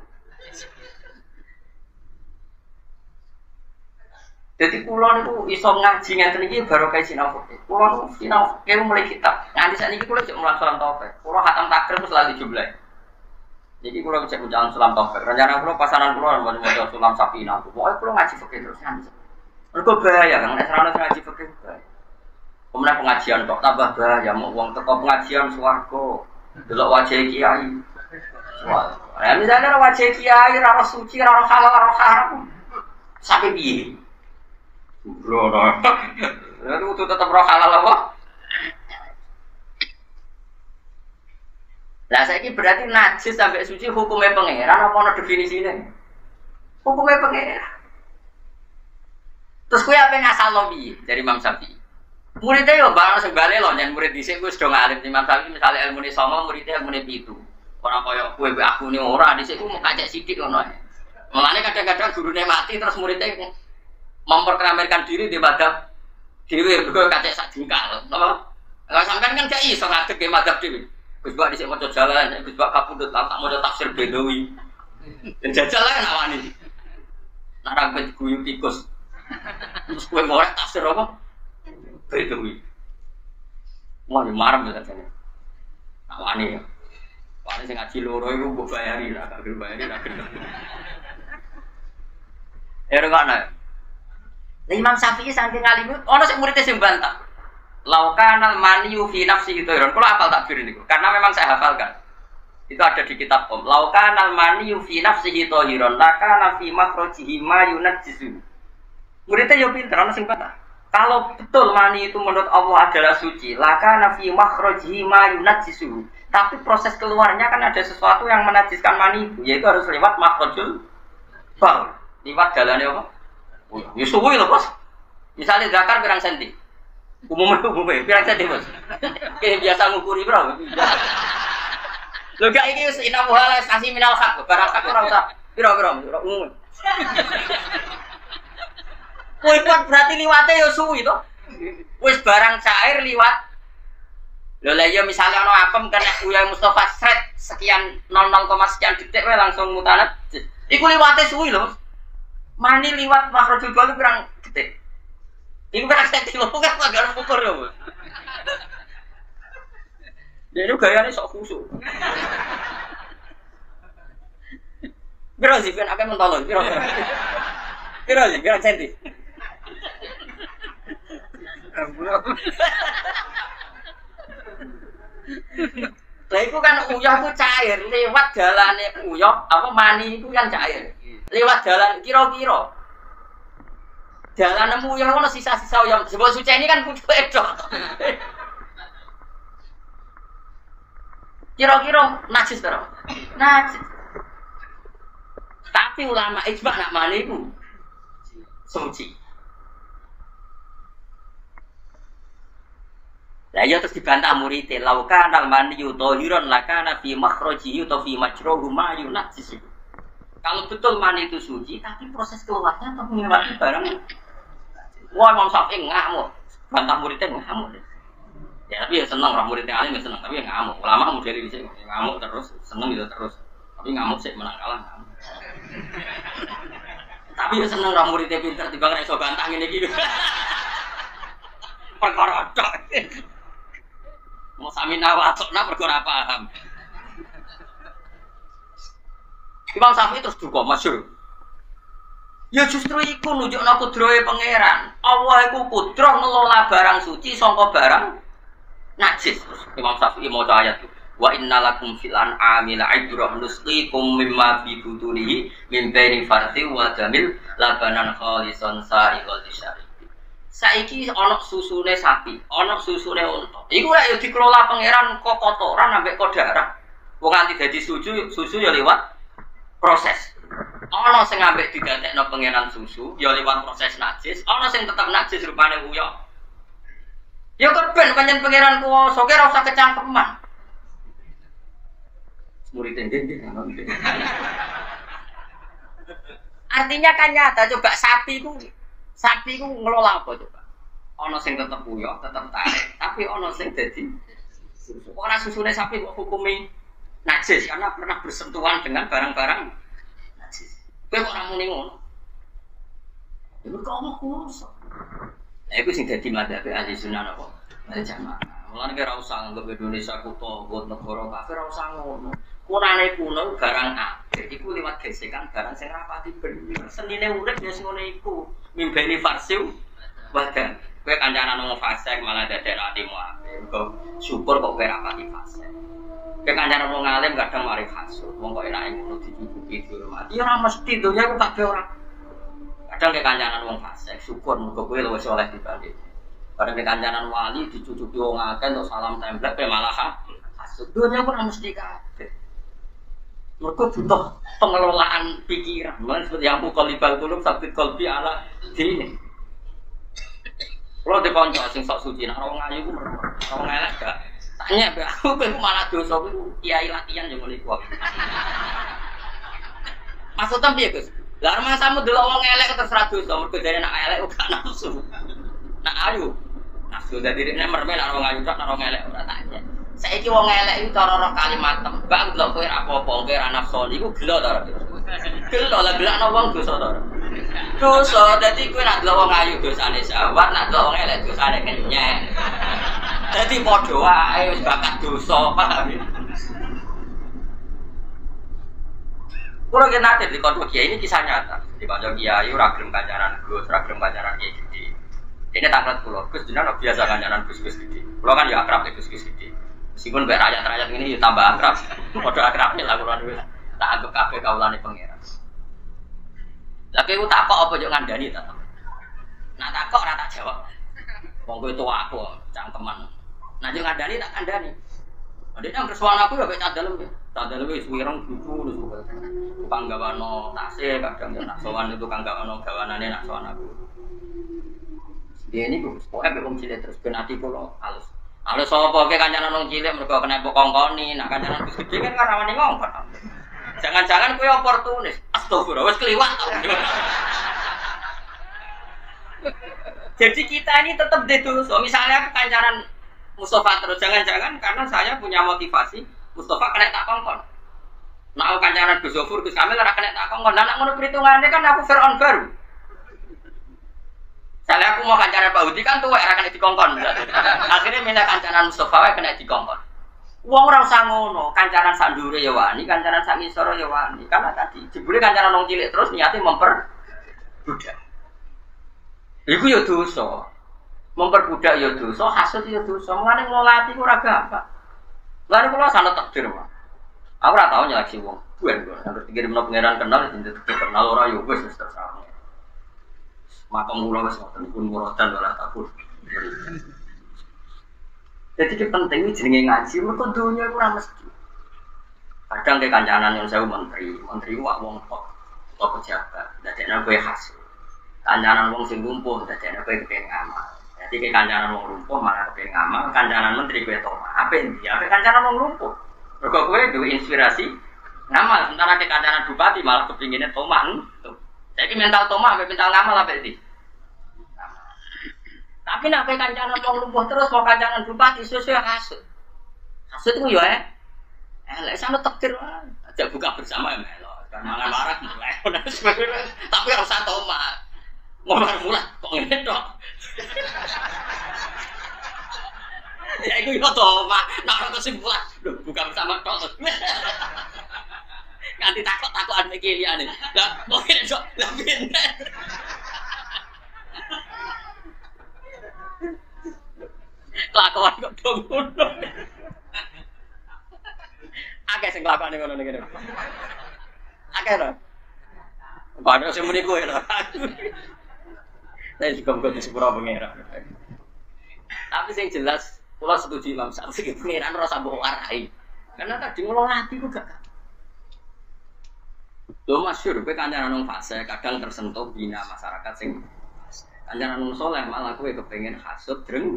Jadi kula niku iso ngaji ngeten iki baru kae sinau fikih. Kula niku sinau fikih mulai kitab. Nganti sakniki kula cek mulang salam taufik. Kula khatam takrib wis lali jumlah. Jadi kula cek ucapan salam taufik. Rencana kula pasaran kula mau maca salam sapina. Pokoke kula ngaji fikih terus nganti. Mergo bahaya kan nek ora ngaji fikih bahaya. Kemudian pengajian kok tambah bahaya mau wong teko pengajian swarga. Delok wajah kiai. Wah, ya misalnya wajah kiai ora suci, ora halal, ora haram. Sampai piye? Bro, lalu itu tetap roh halal apa? Nah, saya ini berarti najis sampai suci hukumnya pangeran apa ada definisinya? Hukumnya pangeran. Terus kue apa ngasal lobi dari Imam Syafi'i? Muridnya yo barang sebalik loh, jangan murid di sini gue sudah ngalim Imam Syafi'i misalnya ilmu ini sama muridnya ilmu ini itu. Orang kaya kue aku nih orang di sini mau kajak sidik loh. Makanya kadang-kadang gurunya mati terus muridnya memperkenalkan diri di madhab Dhewe mergo kacek sak jengkal. Napa? Lah sampean kan gak iso ngadeg ke madzhab dhewe. Gus Bak dhisik maca jalan, Gus Bak kapundhut tak maca tafsir Bedawi. Dan jajal lah kan awani. Nak rampet guyub tikus. Terus kowe ngorek tafsir apa? Bedawi. Wah, marem ya jane. Awani. Wani sing ngaji loro iku mbok bayari lah, gak bayari lah gelem. Erengana. Imam Syafi'i saking alim ono sing murid sing bantah. Laukanal maniyu fi nafsihi thairon. Kalau hafal takbir niku karena memang saya hafalkan. Itu ada di kitab Om. Laukanal maniyu fi nafsihi thairon, lakana fi makhrajihi ma yunajjisu. Muridnya yo pinter ono sing bantah. Kalau betul mani itu menurut Allah adalah suci, lakana fi makhrajihi ma yunajjisu. Tapi proses keluarnya kan ada sesuatu yang menajiskan mani itu, yaitu harus lewat makhrajul baul. Lewat jalannya apa? Ya suwi lho, Bos. Misalnya zakar pirang senti. Umumnya pirang senti, Bos. Kayak biasa ngukuri, Bro. Lho gak iki wis inamu halal sasi minal haq, barang hak ora usah. Piro-piro umum. Kowe berarti liwate ya suwi to. Wis barang cair liwat. Lho lah ya misalnya ono apem kan Uya Mustafa sret sekian 00, sekian detik wae langsung mutanat. Iku liwate suwi lho. Mani liwat makhrajul baul pirang detik. Iku pirang detik lho kan agak ukur lho. Dia itu gayane sok khusuk. Piro sih kan akeh mentolong, piro. Piro sih, pirang senti. Lah iku kan uyah ku cair, lewat dalane uyah apa mani itu kan cair. Lewat dalan kira-kira. Dalane uyah ono sisa-sisa uyah. Sebab suci ini kan kudu edok. Kira-kira najis to? Najis. Tapi ulama ijma nak mani iku suci. Lah ya terus dibantah murid, laukan al-maniyu dhahiran lakana fi makhrajihi wa fi majruhu ma yunajjis. Kalau betul mani itu suci, tapi proses keluarnya tetap melewati barang. Wah, Imam Syafi'i ngamuk, bantah muridnya ngamuk. Ya tapi ya seneng orang muridnya alim ya seneng, tapi ya ngamuk. Ulama model di sini ngamuk terus, seneng itu terus. Tapi ngamuk sih menang kalah ngamuk. Tapi ya seneng orang muridnya pintar dibanding iso bantah ngene iki. Perkara tok. Mau sami nawatokna perkara paham. Imam Syafi'i terus duka masyhur. Ya justru iku nunjukna kudrahe pangeran. Allah iku kudroh ngelola barang suci sangka barang najis. Imam Syafi'i maca ayat itu. Wa innalakum fil an'ami la'ibrah nusqikum mimma fi butunihi min baini farthi wa jamil labanan khalisan sa'iqal lisyari. Saiki ana susune sapi, ana susune unta. Iku lek yo dikelola pangeran kok kotoran ambek kok darah. Wong nganti dadi susu ya lewat proses. Ana sing ambek digatekno pangeran susu ya lewat proses najis, ana sing tetep najis rupane uyah. Ya keben pancen pangeran kuwasa ki ora usah kecangkeman. Murid ndek artinya kan nyata coba sapi ku ngelola apa coba? Ana sing tetep uyah, tetep tarik, tapi ana sing dadi susu. Ora susune sapi kok hukumi najis karena pernah bersentuhan dengan barang-barang najis. Kowe kok ora muni ngono? Iku kok omong kuwasa. Lah iku sing dadi madzhab ahli sunnah apa? Jamaah. Mulane ora usah anggap Indonesia kutha buat negara kafir ora usah ngono. Kunane kuno barang akhir iku liwat gesekan barang sing rapati bener. Senine urip ya sing ngono iku. Mimbeni farsiu wadan. Kowe kancanan wong fasik malah dadek atimu apik. Kok syukur kok kowe rapati fasik. Kowe kancanan wong alim kadang mari hasud. Wong kok enake ngono dicucuki dihormati. Ya ora mesti donya ku kabeh ora. Kadang kowe kancanan wong fasik syukur muga kowe luwih saleh dibanding. Kadang kowe kancanan wali dicucuki wong akeh untuk salam template kowe malah hasud. Donya ku ora mesti kabeh. Mereka butuh pengelolaan pikiran. Mulai seperti yang mukalibal kulub sabit kolbi ala dini. Kalau dikonco sing sok suci, nak orang ayu ku orang elek gak. Tanya be aku malah dosa ku kiai latihan yo ngene iku. Maksudnya piye, Gus? Lah rumah samu delok wong elek terserah dosa, mergo jare nak elek gak nafsu. Nak ayu. Nafsu dadi nek mermel nek wong ayu tok nek wong elek ora tanya. Saiki wong elek iku cara ora kalimatem. Bang delok kowe ra apa-apa, kowe ra nafsu iku gelo to ora. Gelo lah gelakno wong dosa to ora. Dosa dadi kowe nek delok wong ayu dosane sawat, nek delok wong elek dosane kenyek. Dadi padha wae wis bakat dosa, paham ya? Kalau kita nanti di konco kiai ini kisah nyata. Di konco kiai ora gelem kancanan Gus, ora gelem kancanan kiai gede. Ini tanglet kula, Gus jenengan biasa kancanan Gus-gus gede. Kula kan ya akrab Gus-gus gede. Meskipun mbek rakyat-rakyat ini ya tambah akrab. Padha akrabnya lah kula wis tak anggap kabeh kawulane pangeran. Lah kowe takok apa yo ngandani ta? Nak takok ora tak jawab. Wong kowe tuwa aku cangkeman. Nah yo ngandani tak kandani. Adene nang kesuwan aku ya mek cadel lho. Cadel wis wireng buku lho. Tukang gawano tasih kadang ya nak sowan itu tukang gawano gawanane nak sowan aku. Dia ini pokoke mek wong cilik terus ben ati kula halus. Halus sapa ke kancanan wong cilik mergo kena kongkoni, nak kancanan wis gedhe kan rawani ngongkon. Jangan-jangan kowe oportunis. Astagfirullah wis kliwat. Jadi kita ini tetap dosa. Misalnya aku kancanan Mustafa terus jangan-jangan karena saya punya motivasi Mustafa kena tak kongkon. Nah, aku kancanan Gus Zofur, Gus Kamil ora kena tak kongkon. Lah nek ngono perhitungannya kan aku Fir'aun baru. Saya aku mau kancanan Pak Hudi kan tuwek ora kena dikongkon. Akhirnya minta kancanan Mustafa wae kena dikongkon. Wong ora usah ngono, kancanan sak ndure ya wani, kancanan sak ngisor ya wani. Karena tadi jebule kancanan wong cilik terus niate memperbudak. Iku ya dosa. Memperbudak ya dosa, hasud ya dosa. Mulane ngelola ati ku ora gampang. Lha kula sanad takdir, Pak. Aku ora tau nyeleksi wong. Bukan kok, nek dikirimno pangeran kenal, kenal ora ya wis terserah. Makom kula wis ngoten pun muradan ora takut. Jadi ki penting iki jenenge ngaji, mergo donya iku ora mesti. Kadang ke kancanan yang saya menteri wak wong kok pejabat, dadekne kowe hasil. Kancanan wong sing lumpuh dadekne kowe kepengin ngamal. Jadi ke kancanan wong lumpuh malah kepengin ngamal, kancanan menteri kowe toma. Apa ndi? Apa kancanan wong lumpuh? Mergo kowe duwe inspirasi ngamal, sementara ke kancanan bupati malah kepengine toma. Saiki mental toma apa mental ngamal apa iki? Tapi nak kowe kancanan wong lumpuh terus mau kancanan bupati sesuai hasud. Hasud ku yo elek sampe takdir wae. Ajak buka bersama ya melok. Kan mangan warak mulai. Tapi ora usah toma. Mulai kok ngene tok. Ya iku yo toma. Nek ora kesimpulan, lho buka bersama tok. Nganti takok-takokan iki liyane. Lah kok ngene tok. Lah pinter. Kelakuan kok dong ngono. Akeh sing kelakuane ngono ngene. Akeh lho. Padahal sing muni kowe lho. Saya juga bukan di sepura pangeran. Tapi sing jelas kula setuju Imam Syafi'i pangeran ora sambung warai. Karena tadi ngelola hati ku gak. Lho masyhur kowe kancanan wong fase kadang tersentuh bina masyarakat sing kancanan wong saleh malah kowe kepengin hasud dreng.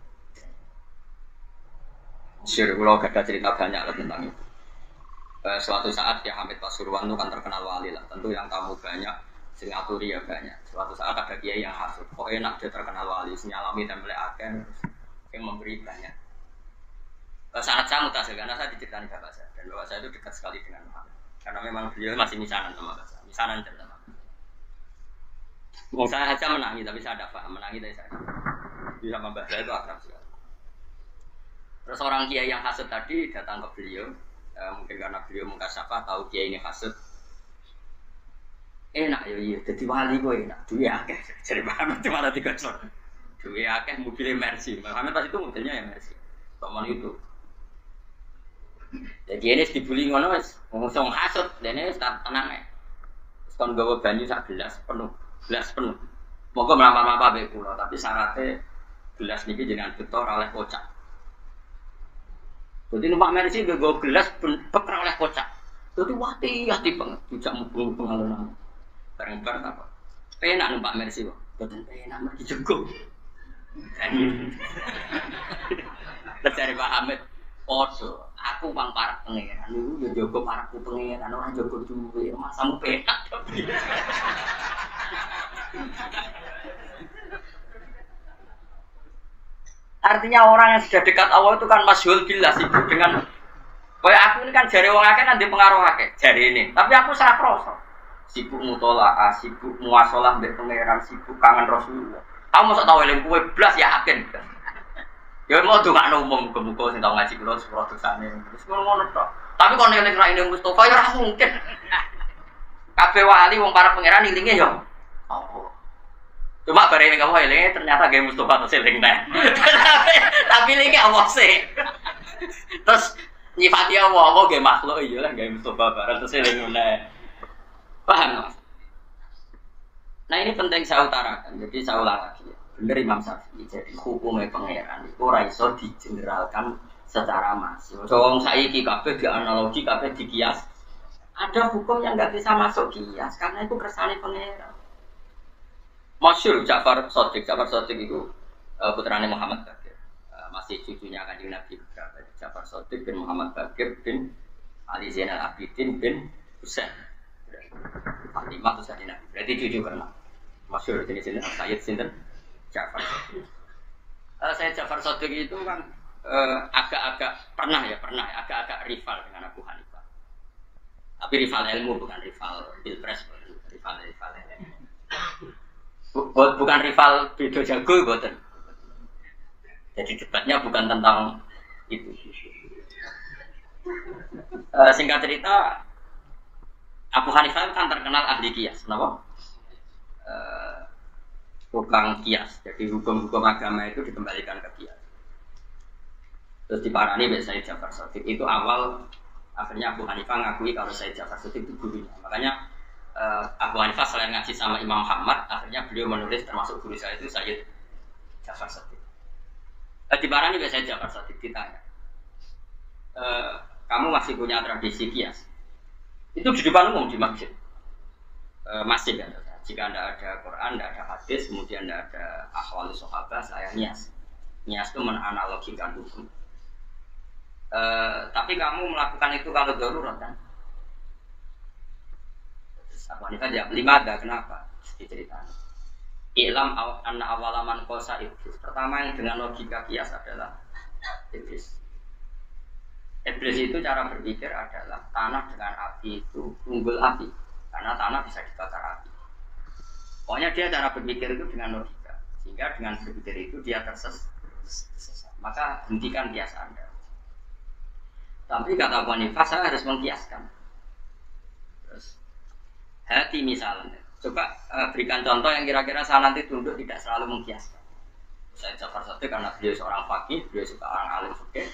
Masyhur kula gak cerita banyak lah tentang itu. Suatu saat ya Hamid Pasuruan itu kan terkenal wali lah. Tentu yang tamu banyak, Singapura ya banyak. Suatu saat ada kiai yang hasud. Kok enak dia terkenal wali, nyalami tempel akan yang memberi banyak. Sangat saya mutasil karena saya diceritakan bapak saya dan bapak saya itu dekat sekali dengan Muhammad. Karena memang beliau masih misanan sama bapak saya, misanan cerita. Wong saya aja menangi tapi saya ada paham menangi dari saya. Di sama bapak saya itu akrab sekali. Terus orang kiai yang hasud tadi datang ke beliau. Mungkin karena beliau mengkasafah tahu kiai ini hasud. Enak ya iya, jadi wali gue enak. Duit akeh, jadi Muhammad cuma ada 3 ton. Duit akeh mobilnya Mercy. Muhammad pas itu mobilnya ya Mercy. Toman itu. Jadi ini dibully ngono wis, ngomong hasud, dene wis tenang ae. Wis kon gawa banyu sak gelas penuh. Monggo mlampah-mlampah bae kula, tapi syaratnya gelas niki jenengan beto oleh kocak. Jadi numpak Mercy nggo gelas beker oleh kocak. Jadi hati banget, tidak mubung pengalaman. Bareng-bareng apa? Penak numpak Mercy kok. Boten penak mergi jegok. Terjadi Pak Hamid, podo. Aku bang para pangeran, lu yo jogo paraku pangeran, ora jogo duwe, masamu penak. Artinya orang yang sudah dekat Allah itu kan masyhul billah sibuk dengan kayak aku ini kan jari wong akeh nanti pengaruh akeh jari ini. Tapi aku salah kroso. Sibuk mutolaah, sibuk muasalah mbek pangeran, sibuk kangen Rasulullah. Kamu mosok tau eling kowe blas yakin. Ya mau dongakno umum muga-muga sing tau ngaji kula sepuro dosane. Wis ngono tok. Tapi kon eling ra ini Mustofa ya ora mungkin. Kabeh wali wong para pangeran ilinge ya. Oh. Cuma bareng kamu elinge ternyata gawe Mustofa terus eling neh. Tapi elinge apa sih? Terus nyifati Allah gawe makhluk iya lah gawe Mustofa bareng terus eling neh. Paham Mas? Nah ini penting saya utarakan. Jadi saya ulang lagi ya. Bener Imam Syafi'i. Jadi hukumnya pangeran itu ora iso digeneralkan secara masif. Wong saiki kabeh dianalogi, kabeh dikias. Ada hukum yang nggak bisa masuk kias karena itu kersane pangeran. Masyhur Ja'far Shadiq. Ja'far Shadiq itu putrane Muhammad Baqir. Masih cucunya Kanjeng Nabi beberapa. Ja'far Shadiq bin Muhammad Baqir bin Ali Zainal Abidin bin Husain. Fatimah Husain Nabi. Berarti cucu karena masyhur jenis-jenis Sayyid sinten Ja'far Shadiq. Saya Ja'far Shadiq itu kan agak-agak pernah agak-agak rival dengan Abu Hanifah. Tapi rival ilmu bukan rival pilpres, rival ilmu. Bukan rival beda jago, bukan. Jadi debatnya bukan tentang itu. Singkat cerita, Abu Hanifah kan terkenal ahli kias, kenapa? Tukang kias. Jadi hukum-hukum agama itu dikembalikan ke kias. Terus diparani oleh Sayyid Ja'far Shadiq. Itu awal akhirnya Abu Hanifah ngakui kalau Sayyid Ja'far Shadiq itu gurunya. Makanya Abu Hanifah selain ngaji sama Imam Muhammad, akhirnya beliau menulis termasuk guru saya itu Sayyid Ja'far Shadiq. Diparani oleh Sayyid Ja'far Shadiq ditanya, kamu masih punya tradisi kias? Itu di depan umum di masjid. Masih kan? Jika tidak ada Quran, tidak ada hadis, kemudian tidak ada ahwal sahabat, saya nias. Nias itu menanalogikan hukum. Tapi kamu melakukan itu kalau darurat kan? Abu Hanifah jawab, 5 ada, kenapa? Diceritakan. I'lam anna awalaman kosa iblis. Pertama yang dengan logika kias adalah iblis. Iblis itu cara berpikir adalah tanah dengan api itu unggul api. Karena tanah bisa dibakar api. Pokoknya dia cara berpikir itu dengan logika. Sehingga dengan berpikir itu dia tersesat. Maka hentikan kias Anda. Tapi kata Abu Hanifah, saya harus mengkiaskan. Terus, hati misalnya. Coba berikan contoh yang kira-kira saya nanti tunduk tidak selalu mengkiaskan. Saya Ja'far Shadiq karena beliau seorang faqih, beliau juga orang alim fikih.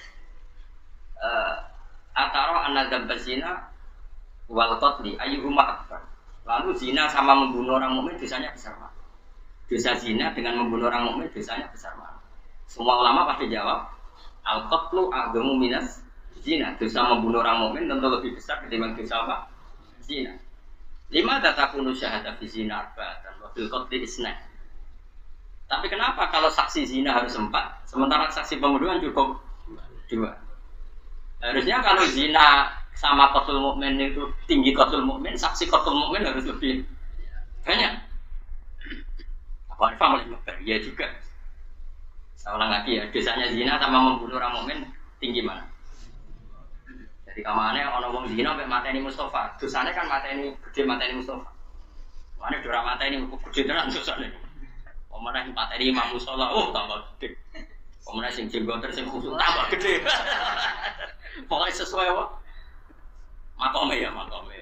Ataro anadzam zina wal qatli ayyuhuma akbar. Lalu zina sama membunuh orang mukmin dosanya besar mana? Dosa zina dengan membunuh orang mukmin dosanya besar mana? Semua ulama pasti jawab al qatlu a'dhamu minas zina. Dosa membunuh orang mukmin tentu lebih besar ketimbang dosa apa? Zina. 5 takunu syahadah fi zina arba'atan wa fil qatli isna. Tapi kenapa kalau saksi zina harus 4 sementara saksi pembunuhan cukup 2? Harusnya kalau zina sama qatul mukmin itu tinggi qatul mukmin, saksi qatul mukmin harus lebih banyak. Apa Hanifah mulai ngeber? Ya juga. Saya ulang lagi ya, dosanya zina sama membunuh orang mukmin tinggi mana? Jadi kamane ana wong zina mek mateni Mustofa, dosane kan mateni gede mateni Mustofa. Mane ora mateni gede tenan dosane. Omane mateni Imam Mustofa, oh tambah gede. Omane sing jenggoter sing khusus tambah gede. Pokoknya sesuai wae. Makome ya makome.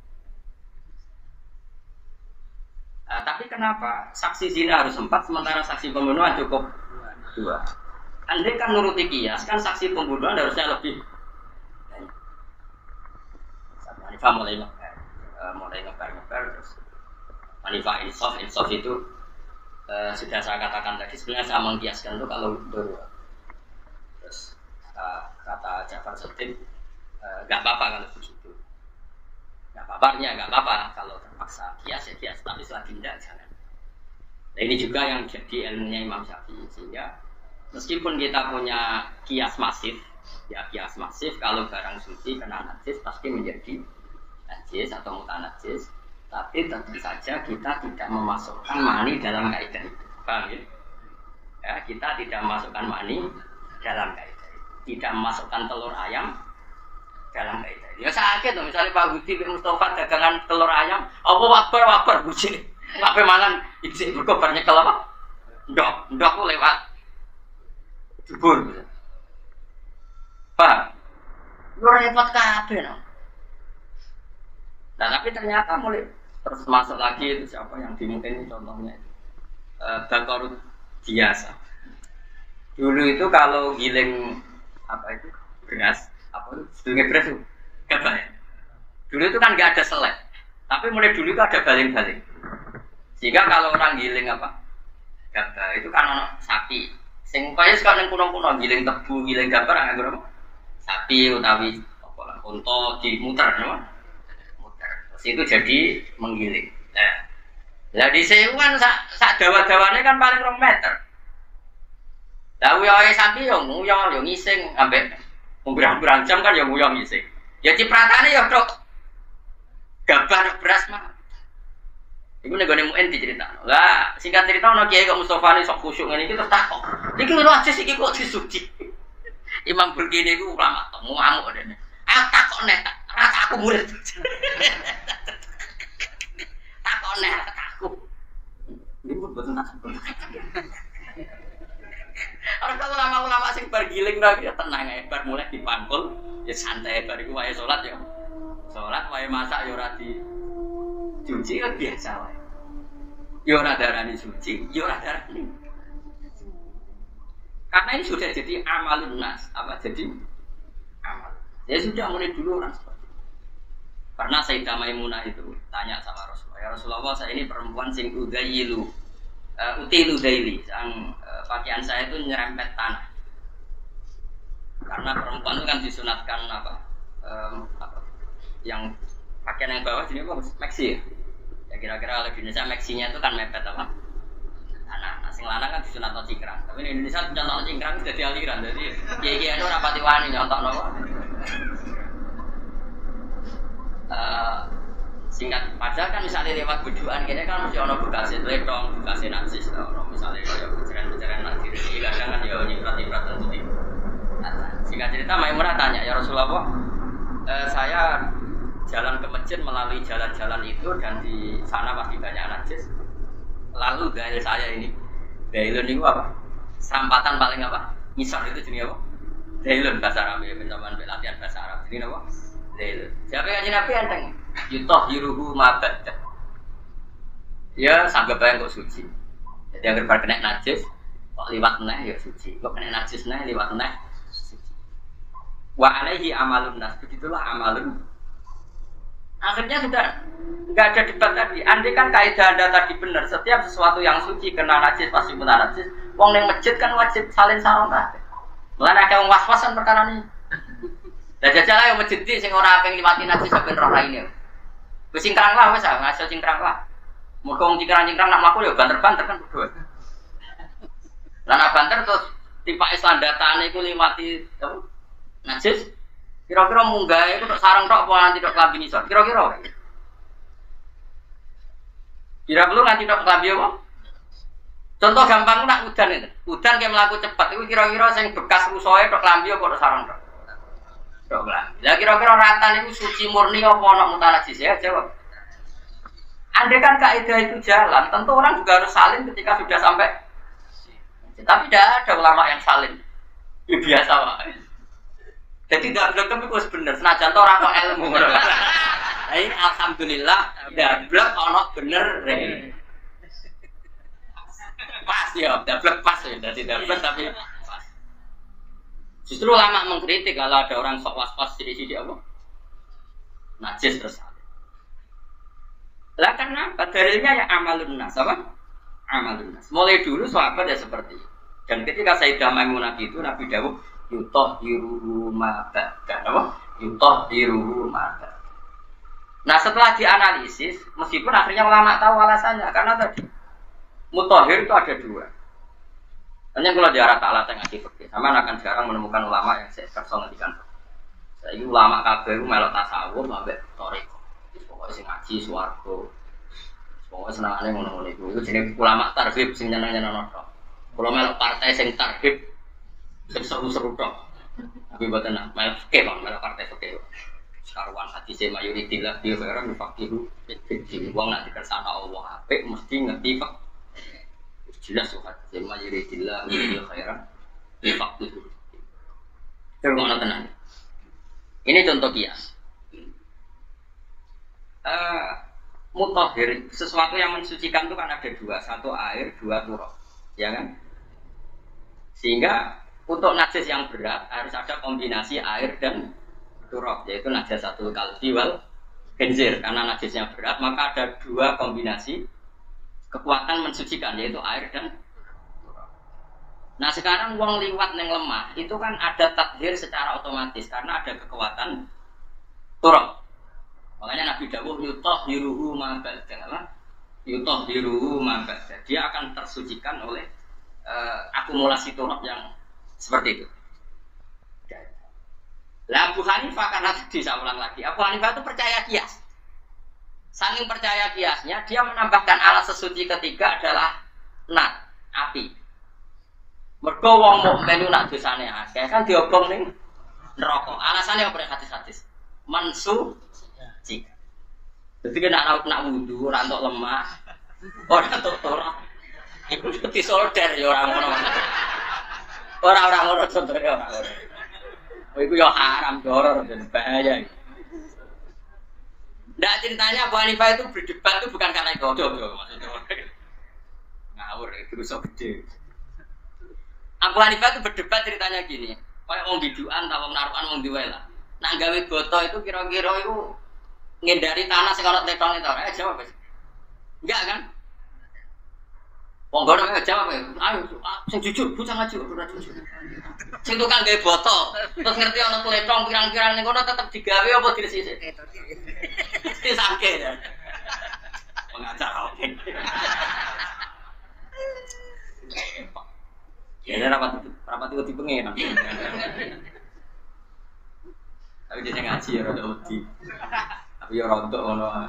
Tapi kenapa saksi zina harus 4 sementara saksi pembunuhan cukup 2? Andai kan nuruti kias kan saksi pembunuhan harusnya lebih. Hanifah mulai ngebar terus. Hanifah insaf itu sudah saya katakan tadi sebenarnya saya mengkiaskan itu kalau darurat. Terus kata Ja'far Shadiq nggak apa-apa kalau begitu. Nggak apa-apa kalau terpaksa kias ya kias, tapi selagi tidak jangan. Nah ini juga yang jadi ilmunya Imam Syafi'i sehingga meskipun kita punya kias masif, ya kias masif kalau barang suci kena najis pasti menjadi najis atau mutanajis, tapi tentu saja kita tidak memasukkan mani dalam kaidah itu. Paham ya? Ya, kita tidak memasukkan mani dalam kaidah. Tidak memasukkan telur ayam dalam kaidah. Ya sakit tuh misalnya Pak Budi bin Mustafa dagangan telur ayam, apa wakbar buci. Ngapain mangan isi berkobarnya kalau apa? Ndok lewat dubur. Pak, lu repot kabeh no. Nah, tapi ternyata mulai terus masuk lagi itu siapa yang dimungkin contohnya bakorut biasa. Dulu itu kalau giling apa itu beras, apa itu sedulunge beras itu gabah ya. Dulu itu kan nggak ada selek, tapi mulai dulu itu ada baling-baling. Sehingga kalau orang giling apa gabah itu kan ono sapi. Sing kaya sekarang kuno-kuno giling tebu, giling gabah nggak apa? Sapi utawi apa lah, unta dimuter, no? Itu jadi menggiling. Nah di sewuan sak dawa-dawane kan paling 2 meter. Lah uyoe sapi yo nguyo yo ngising ambek umbrah-umbrah jam kan yo nguyo ngising. Ya cipratane yo tok gabar beras mah. Iku nek gone muen diceritakno. Lah singkat cerita ono kiai kok Mustofa ni sok khusyuk ngene iki terus takok. Iki lho aja iki kok disuci. Imam Burkini iku ulama tok ngamuk dene. Ah takok nek rasa aku murid. Takok nek aku. Iku betul tak. Orang kalau ulama-ulama sing bar giling ra ya tenang ae bar mulai dipangkul ya santai bar iku wae salat ya. Salat wae masak ya ora cuci kan biasa wae. Ya ora darani suci, ya ora darani. Karena ini sudah jadi amalun nas, apa jadi amal. Ya sudah mulai dulu orang seperti itu. Karena Sayyidah Maimunah itu tanya sama Rasulullah, ya Rasulullah saya ini perempuan sing udailu, utilu daili, yang pakaian saya itu nyerempet tanah. Karena perempuan itu kan disunatkan apa yang pakaian yang bawah ini apa? Maxi ya? Ya kira-kira kalau di Indonesia maxinya itu kan mepet apa? Tanah. Nah, sing lanang kan disunat no cingkrang. Tapi di Indonesia contoh cingkrang itu jadi aliran. Jadi kiai itu rapati wani nyontok nopo. Singkat padahal kan misalnya lewat beduan kene kan mesti ono bekasé letong, bekasé najis ono misalnya kaya beceran-beceran najis iki kadang kan ya nyiprat-nyiprat tentu iki. Singkat cerita Maimunah tanya, "Ya Rasulullah, saya jalan ke masjid melalui jalan-jalan itu dan di sana pasti banyak najis. Lalu dalil saya ini, dalilun itu apa? Serampatan paling apa? Misal itu jenis apa? Dalilun bahasa Arab ya, pencaman latihan bahasa Arab. Jadi apa? Dalilun. Siapa yang ngaji Nabi enteng? Yutoh hiruhu mabadah. Ya sanggap bayang kok suci. Jadi agar kena najis, kok liwat neh ya suci. Kok kena najis neh liwat neh suci. Wa alaihi amalun nas. Begitulah amalun. Akhirnya sudah nggak ada debat tadi. Andai kan kaidah Anda tadi benar, setiap sesuatu yang suci kena najis pasti kena najis. Wong ning masjid kan wajib salin sarung kabeh. Mulane akeh wong was-wasan perkara ini. Lah jajal ae masjid iki sing ora pengen liwati najis sampeyan roh raine. Wis cingkrang lah wis ngaso cingkrang lah. Muga wong cingkrang-cingkrang nak mlaku ya banter-banter kan berdua. Lah nak banter terus tipake sandatane iku liwati najis. Kira-kira munggah itu tok sarang tok apa nanti tok klambi ngisor? Kira-kira. Kira perlu nanti tok klambi apa? Contoh gampang nak udan itu. Udan kayak melaku cepat itu kira-kira sing bekas rusoe tok klambi apa tok sarang tok? Tok klambi. Lah kira-kira ratan itu suci murni apa ana mutanajis ya? Jawab. Andai kan kaidah itu jalan, tentu orang juga harus salin ketika sudah sampai. Tapi tidak ada ulama yang salin. Ya biasa wae. Jadi tidak blok itu bener, senajan to ora kok ilmu. Tapi alhamdulillah blok ono bener. Pas ya, blok pas ya, tidak blok tapi pas. Justru ulama mengkritik kalau ada orang sok was-was sithik-sithik apa? Najis terus. Lah kenapa? Dalilnya ya amalun nas, apa? Amalun nas. Mulai dulu sahabat ya seperti itu. Dan ketika Sayyidah Maimunah itu Nabi dawuh yutoh diruhu mata, apa? Yutoh diruhu mata. Nah setelah dianalisis, meskipun akhirnya ulama tahu alasannya, karena tadi mutahhir itu ada 2. Hanya kalau diarah ta'ala ngaji fikih, sama akan jarang menemukan ulama yang saya ngertikan. Saya ini ulama kabeh itu melok tasawuf, sampai toriko. Pokoknya sing ngaji swarga. Pokoknya senangannya ngono-ngono itu. Itu jenis ulama tarhib sing nyenang-nyenang. Kalau melok partai sing target sing seru-seru tok. Tapi mboten melok fikih Bang, melok partai fikih. Karuan hati saya mayoritillah dia barang fakiru fikih. Wong nak dikersana Allah apik mesti ngerti kok. Jelas kok hati saya mayoritillah dia khairan fakih. Terus tenang. Ini contoh kias. Mutahhir, sesuatu yang mensucikan itu kan ada dua, satu air, dua turab, ya kan? Sehingga untuk najis yang berat harus ada kombinasi air dan turab, yaitu najasatul kalbi wal khinzir. Karena najisnya berat, maka ada dua kombinasi kekuatan mensucikan, yaitu air dan turab. Nah sekarang wong liwat neng lemah, itu kan ada tathir secara otomatis karena ada kekuatan turab. Makanya Nabi Dawuh yutahhiruhu ma ba'da. Yutahhiruhu ma ba'da. Dia akan tersucikan oleh akumulasi turab yang seperti itu. Lah Abu Hanifah karena tadi saya ulang lagi, Abu Hanifah itu percaya kias. Saking percaya kiasnya, dia menambahkan alat sesuci ketiga adalah nat, api. Mergo wong mukmin nak dosane akeh kan diobong ning neraka. Alasannya apa hadis-hadis? Jika. Jadi kena nak wudu, rantok lemah, orang tok ora. Iku peti solder ya orang ngono. Orang ngono contohnya orang. Oh iku ya haram, doror dan bahaya. Ndak ceritanya Abu Hanifah itu berdebat itu bukan karena itu, maksudnya. Ngawur itu rusak gede. Abu Hanifah itu berdebat ceritanya gini, kayak wong biduan ta wong narukan wong diwe lah. Nak gawe boto itu kira-kira itu ngindari tanah sing ana tetong itu. Jawab wis. Enggak kan? Wong gono jawab wis. Ayo sing jujur, bocah ngaji ora jujur. Sing tukang gawe boto, terus ngerti ana tetong pirang-pirang ning kono tetep digawe apa diresik. Mesti sangke ya. Pengacara oke. Ya rapat itu dipengen. Tapi dia ngaji ya rada uji. Tapi ya rontok ngono.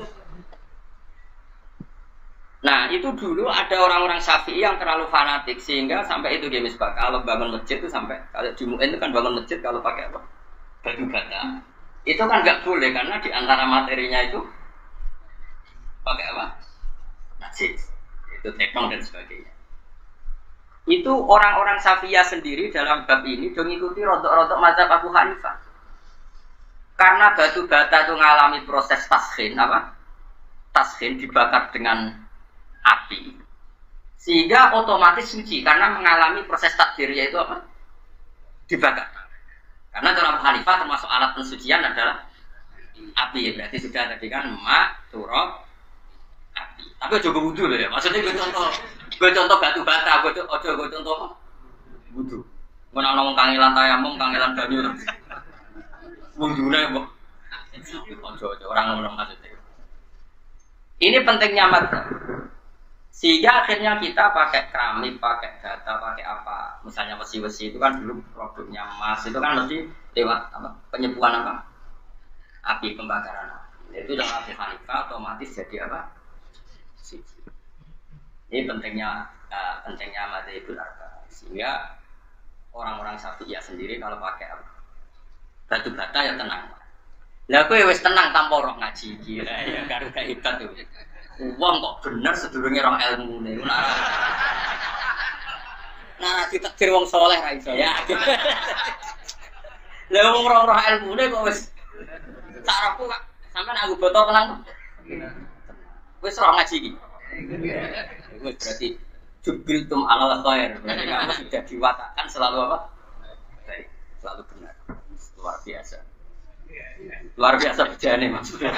Nah, itu dulu ada orang-orang Syafi'i yang terlalu fanatik sehingga sampai itu dia misbah. Kalau bangun masjid itu sampai kalau di MUN itu kan bangun masjid kalau pakai apa? Batu bata. Itu kan enggak boleh karena di antara materinya itu pakai apa? Najis. Itu tekong dan sebagainya. Itu orang-orang Syafi'iyah sendiri dalam bab ini dong ikuti rontok-rontok mazhab Abu Hanifah. Karena batu bata itu mengalami proses taskhin, apa? Taskhin dibakar dengan api, sehingga otomatis suci karena mengalami proses takdir yaitu apa? Dibakar. Karena dalam Abu Hanifah termasuk alat pensucian adalah api, berarti sudah tadi kan turab, api. Tapi coba wudu loh ya, maksudnya gue contoh batu bata, gue contoh wudu. Gue ngomong kangelan tayamum, kangelan banyu. Wudune kok. Ojo orang ngomong maksudnya. Ini pentingnya madzhab. Sehingga akhirnya kita pakai keramik, pakai bata, pakai apa? Misalnya besi-besi itu kan dulu produknya emas itu kan mesti lewat apa? Penyepuan apa? Api pembakaran. Itu dalam Abu Hanifah otomatis jadi apa? Suci. Ini pentingnya madzhabul arba. Sehingga orang-orang Syafi'iyah sendiri kalau pakai apa? Batu bata ya tenang. Lah kowe wis tenang tanpa roh ngaji iki. Ya karo gak hebat tuh. Wong kok bener sedurunge roh ilmune. Nah, ditakdir wong saleh ra iso ya. Lah wong roh ilmune kok wis sarapku sampean aku boto tenang. Wis roh ngaji iki. Wis berarti jubiltum alal khair. Berarti kamu sudah diwatakan selalu apa? Baik, selalu benar. Luar biasa bejane maksudnya.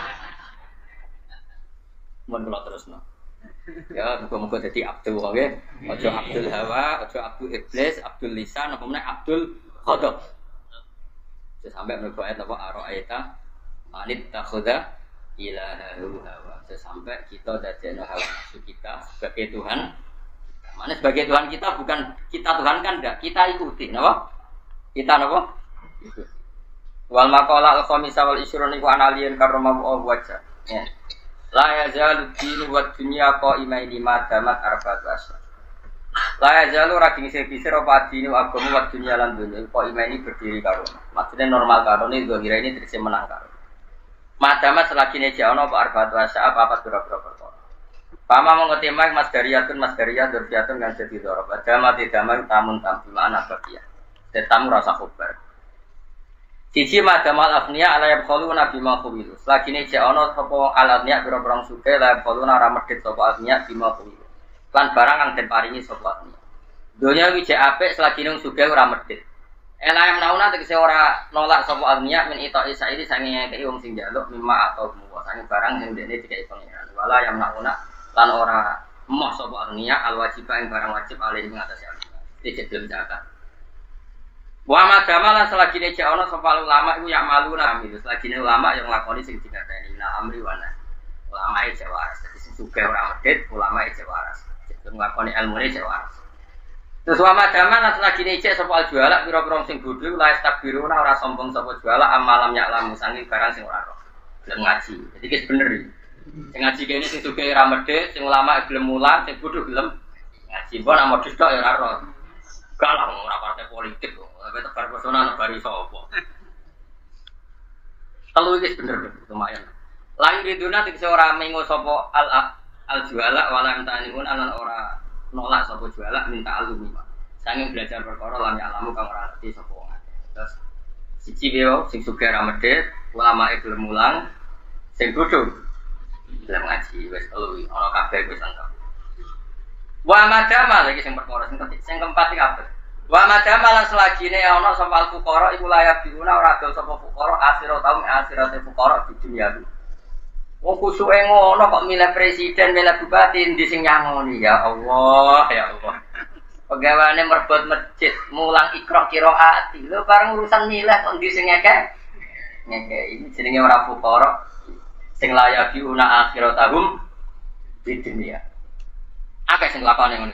Mun kula terusno. Ya, muga-muga dadi abdul wae. Aja abdul hawa, aja abdul iblis, abdul lisan, apa meneh abdul qadab. Sampai mergo ayat apa araita manit takhudha ilahahu hawa. Sampai kita dadekno hawa nafsu kita sebagai Tuhan. Mana sebagai Tuhan kita bukan kita Tuhan kan enggak, kita ikuti, napa? Kita napa? Wal maqala al-khamisa wal ishrun iku analian karamahu wajah. Ya. La yazalu dinu wa dunya qaimaini ma damat arba'atu asyhur. Lah jalu ra gisir-gisir apa adine agama wa dunya lan dunya kok imani berdiri karo. Maksudnya normal karo ini gue kira ini terus menang karo. Madama selagi ne jaono apa arbaat wasa apa pira-pira perkara. Pama mengetimai masdariyatun durfiyatun kan jadi dorob. Adama tidama tamun tampil anak bagian. Tetamu rasa khubar. Siji madamal afniya ala yabkhalu nabi maqbil. Selagi ne jaono sapa alatnya pira-pira suke la yabkhalu ora medhit sapa afniya bima qbil. Lan barang kang den paringi sapa afniya. Donya iki jek apik selagi nang suke ora medhit. Elayam nauna tegese ora nolak sapa afniya min ita isa ini sange ngekeki wong sing njaluk mimma atau muwa sange barang sing dene dikai pangeran. Wala yang nauna lan ora emoh sapa arnia al wajibah ing barang wajib alih ing atase arnia. Iki jedul zakat. Wa madama lan selagi ne ana sapa ulama iku yak maluna amil. Selagi ne ulama yang nglakoni sing dikateni na amri wana. Ulama e waras. Dadi sing suka ora medhit, ulama e waras. Sing nglakoni ilmune waras. Terus wa madama lan selagi ne sapa juala pira-pira sing bodho la istakbiruna ora sombong sapa juala amalam yak lamu sangi barang sing ora roh. Gelem ngaji. Jadi wis bener iki. Sing ngaji kene sing sugih ora medhit, sing ulama gelem mulang, sing bodho gelem ngaji. Mbok nak modhis tok ya ora ro. Galang ora partai politik kok. Tapi tebar pesona nebari sapa. Telu iki bener lumayan. Lain riduna tegese ora mengo sapa al juala wala antaniun anan ora nolak sapa juala minta alumi. Sange belajar perkara lan alamu kang ora ngerti sapa wong. Terus siji yo sing sugih ora medhit, ulama gelem mulang, sing bodho dalam ngaji wis telu ana kabeh wis lengkap. Wa madama lagi sing perkara sing keempat iki apa? Wa madama lan selagine ana sapa fuqara iku layak diuna ora adol sapa fuqara akhirat taun akhirate fuqara di dunia. Wong kusuke ngono kok milih presiden, milih bupati ndi sing nyangoni ya Allah, ya Allah. Pegawane merbot masjid, mulang ikrah qiraati. Lho bareng urusan milih kok ndi sing ngekek? Ngekek ini jenenge ora fuqara. Sing layak diuna akhiratahum di dunia. Akeh sing lakone ngono.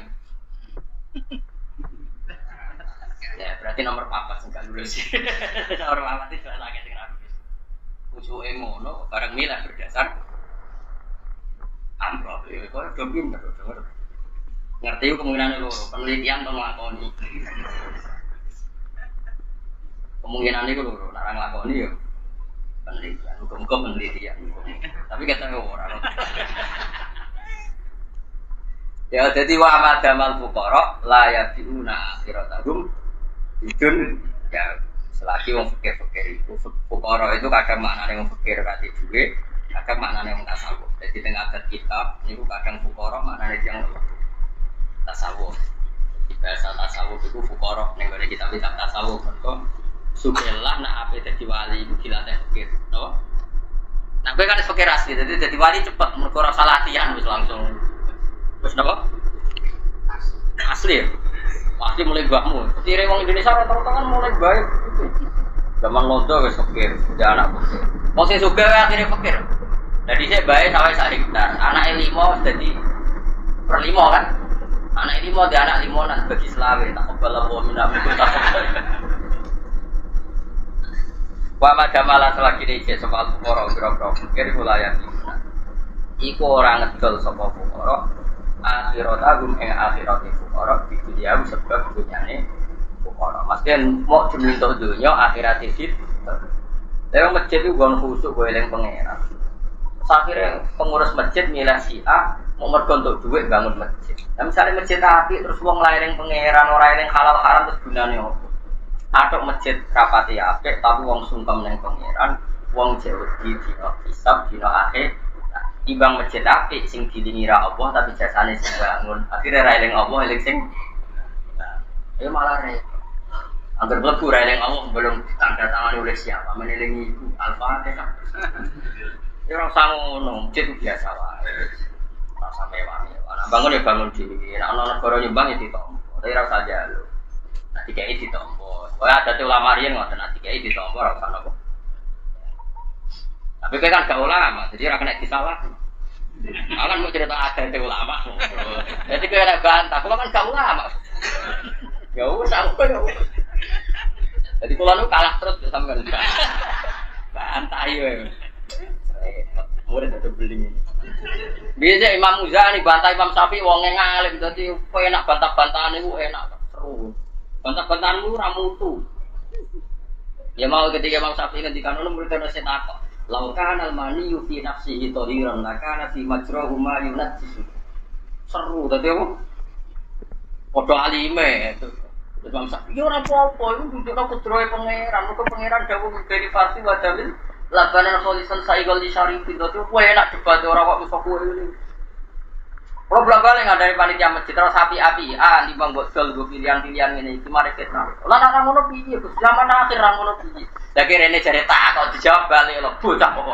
Ya, berarti nomor 4 sing gak lulus. Nomor 4 itu akeh sing ra lulus. Kucuke ngono bareng milah berdasar amplop. Kok do pinter denger. Ngerti kemungkinan loro, penelitian to nglakoni. Kemungkinan iku loro, nek ora nglakoni ya penelitian, hukum penelitian. Tapi kata orang. Ya jadi wa madamal fuqara la yabiuna akhiratahum bidun ya selagi wong fikir-fikir itu fuqara itu kadang maknane wong fikir kate duwe, kadang maknane wong tasawuf. Jadi teng adat kitab niku kadang fuqara maknane yang tasawuf. Di bahasa tasawuf itu fuqara ning gone kitab-kitab tasawuf mergo sugelah nak ape dadi wali iku dilatih fikir, no? Nah, kowe kan fikir asli, dadi wali cepet mergo ora salah latihan wis langsung. Wis napa? Asli. Pasti mulai mbahmu. Tire wong Indonesia rata-rata kan mulai baik gitu. Zaman londo wis fikir, ya anak fikir. Wong sing sugih akhire fikir. Dadi sik bae sawise sak hektar, anake 5 wis dadi per 5 kan? Anak 5 di anak 5 nak bagi selawe, tak kebal apa minam tak kebal. Wa madamala selagi dicek sapa fuqara pira-pira fikir wilayah iki. Iku ora ngedol sapa fuqara akhiratahum ing akhirate fuqara di dunia sebab dunyane fuqara. Maksudnya mau diminta dunya akhirate dit. Lha masjid iku gon khusuk go eling pangeran. Akhire pengurus masjid milih si A mau mergo entuk dhuwit bangun masjid. Lah misale masjid apik terus wong lairing pangeran ora eling halal haram terus gunane opo? Atok masjid rapati apik tapi wong sungkem ning pangeran, wong jewedi dina hisab dina akhir. Timbang masjid apik sing dilingi ra Allah tapi jasane sing bangun. Akhire ra eling Allah eling sing. Ya malah re. Angger mlebu ra eling Allah belum tanda tangan oleh siapa menelingi ibu Al-Fatihah. Ya ora usah ngono, masjid biasa wae. Ora sampe wae. Ana bangun ya bangun dhewe. Nek ana negara nyumbang ya ditompo. Tapi ora usah njaluk. Nah, dikai ditompo. Kaya ada ulama riyen ngoten, nah dikai ditompo ora usah napa. Tapi kan gak ulama, jadi ora kena disalah. Akan mau cerita ada ulama. Jadi kaya nek bantah, kula kan gak ulama. Ya wis aku ya. Jadi kula nu kalah terus sampean. Bantah yo. Murid ada beling. Biasa Imam Muzani bantah Imam Syafi'i wong ngalim dadi enak bantah-bantahan niku enak seru. Bantah-bantahan niku ra mutu. Ya mau ketika Imam Syafi'i ngendikan ngono murid-murid sing takok. Lau kana al-mani fi nafsihi tahiran la kana fi majrahu ma yunajjis. Seru dadi apa? Padha alime itu. Imam Syafi'i ora apa-apa iku dudukno kudrohe pangeran, kok pangeran dawuh dari farsi wa dalil labanan kholisan saigol di syarifin dadi kowe enak debat ora kok iso kowe ini. Kalau belak-balik dari panitia masjid terus api-api, timbang buat jual gue pilihan-pilihan ini, itu mari kita. Lah nak ngono piye, Gus? Zaman akhir ra ngono piye. Lah kirene jare tak kok dijawab balik lho, bocah kok.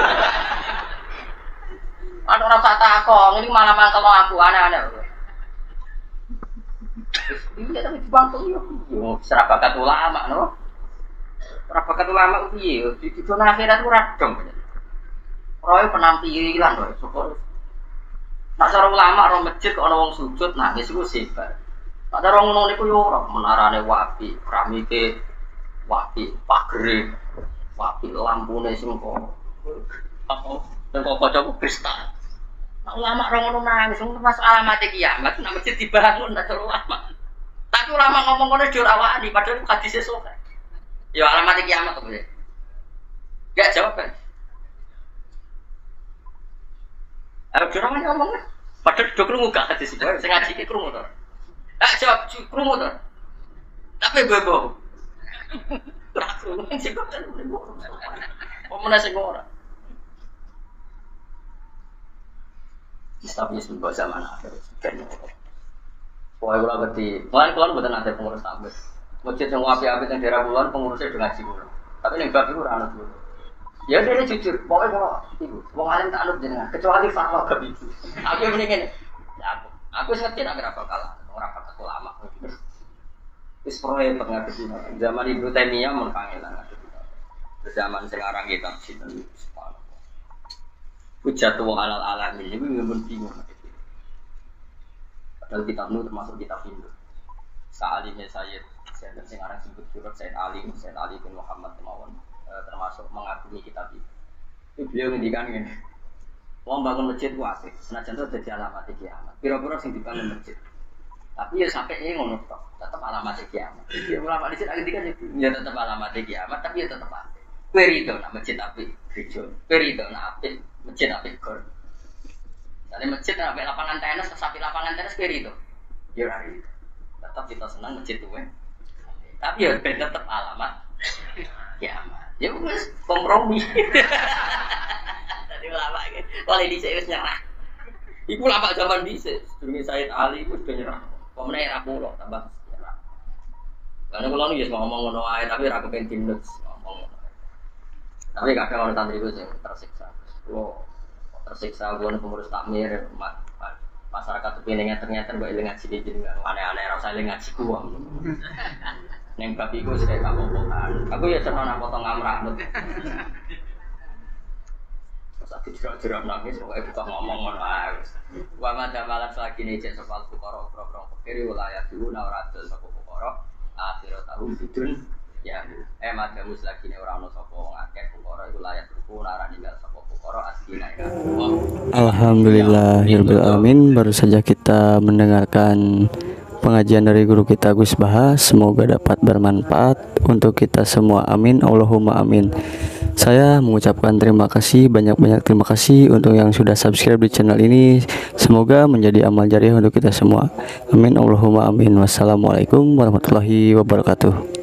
Ana ora tak takon, ini malah mangkel aku aneh-aneh. Iya tapi dibantu yo. Yo serabakat ulama no. Serabakat ulama piye? Di dunia akhirat ora dong. Roe penampilan lho, syukur. Nak cara ulama ro masjid kok ana wong sujud nangis iku sebar. Nak cara ngono niku yo ora menarane wapi, keramike wapi, pagere wapi, lampune sing kok apa kok kocok kristal. Nak ulama ro ngono nangis wong pas alamat kiamat nak masjid dibangun nak cara ulama. Tapi ulama ngomong ngono yo ora wani padahal hadis esuk. Yo alamat kiamat kok. Gak jawab kan? Ada orang yang ngomong kan? Padahal dua kerungu gak hadis itu, saya ngaji ke kerungu tuh. Jawab kerungu tuh. Tapi bebo. Kerungu yang sih kan bebo. Pemenang segora. Tapi sebab zaman akhir. Wah, kalau berarti, kalau bukan ada pengurus tambah. Masjid yang api-api yang daerah bulan pengurusnya dengan cibulan. Tapi yang bab itu anak dulu. Ya dia jujur, pokoknya kalau itu, wong alim tak anut jenengan, kecuali fatwa gak itu. Aku yang mendingin, ya aku ngerti nak berapa kalah, orang kata ulama. Wis proyek ngerti sih, zaman Ibnu Taimiyah mun pangelan ngerti. Zaman sekarang kita cinta sepal. Hujjatu alal alamin ini memang bingung. Padahal kitab nu termasuk kitab Hindu. Sa'alimnya Sayyid sekarang sebut surat Sayyid Ali bin Muhammad Temawan. Termasuk mengagumi kitab itu. Itu beliau ngendikan ngene. Wong bangun masjid ku apik, senajan itu dadi alamat kiamat. Pira-pira sing dibangun masjid. Tapi ya sampai ngono tok, tetep alamat kiamat. Ya ulama dhisik ngendikan ya tetep alamat kiamat, tapi ya tetep apik. Kowe rido nak masjid apik, gereja. Kowe rido nak apik, masjid apik gor. Dadi masjid apik lapangan tenis, sapi lapangan tenis kowe rido. Ya ora rido. Tetep kita senang masjid kuwe. Tapi ya tetep alamat kiamat. Ya wis kompromi. Tadi ulama iki, oleh dhisik wis nyerah. Iku ulama zaman dhisik, durunge Sayyid Ali wis nyerah. Kok meneh ra kula tambah nyerah. Karena kula nu ya ngomong ngono ae tapi ra kepen tindak ngomong. Tapi kadang orang santri itu sing tersiksa. Kula tersiksa gua pengurus takmir masyarakat kepinginnya ternyata mbak eling ngaji jenengan aneh-aneh ra usah eling ngaji gua. Neng babi ku sudah tak potongan. Aku ya senang nak potong amrah nut. Sakit jerak-jerak nangis, pokoknya kita ngomong ngono. Wa madamalan lagi nih cek soal fukara pro-pro kiri wilayah dulu nawaratul soal fukara akhirat tahun bidun ya. Madamus lagi nih orang nosopo ngakeh fukara wilayah dulu nara ninggal soal fukara aslinya. Alhamdulillahirabbil alamin. Baru saja kita mendengarkan pengajian dari guru kita Gus Baha, semoga dapat bermanfaat untuk kita semua. Amin, Allahumma amin. Saya mengucapkan terima kasih, banyak-banyak terima kasih untuk yang sudah subscribe di channel ini. Semoga menjadi amal jariah untuk kita semua. Amin, Allahumma amin. Wassalamualaikum warahmatullahi wabarakatuh.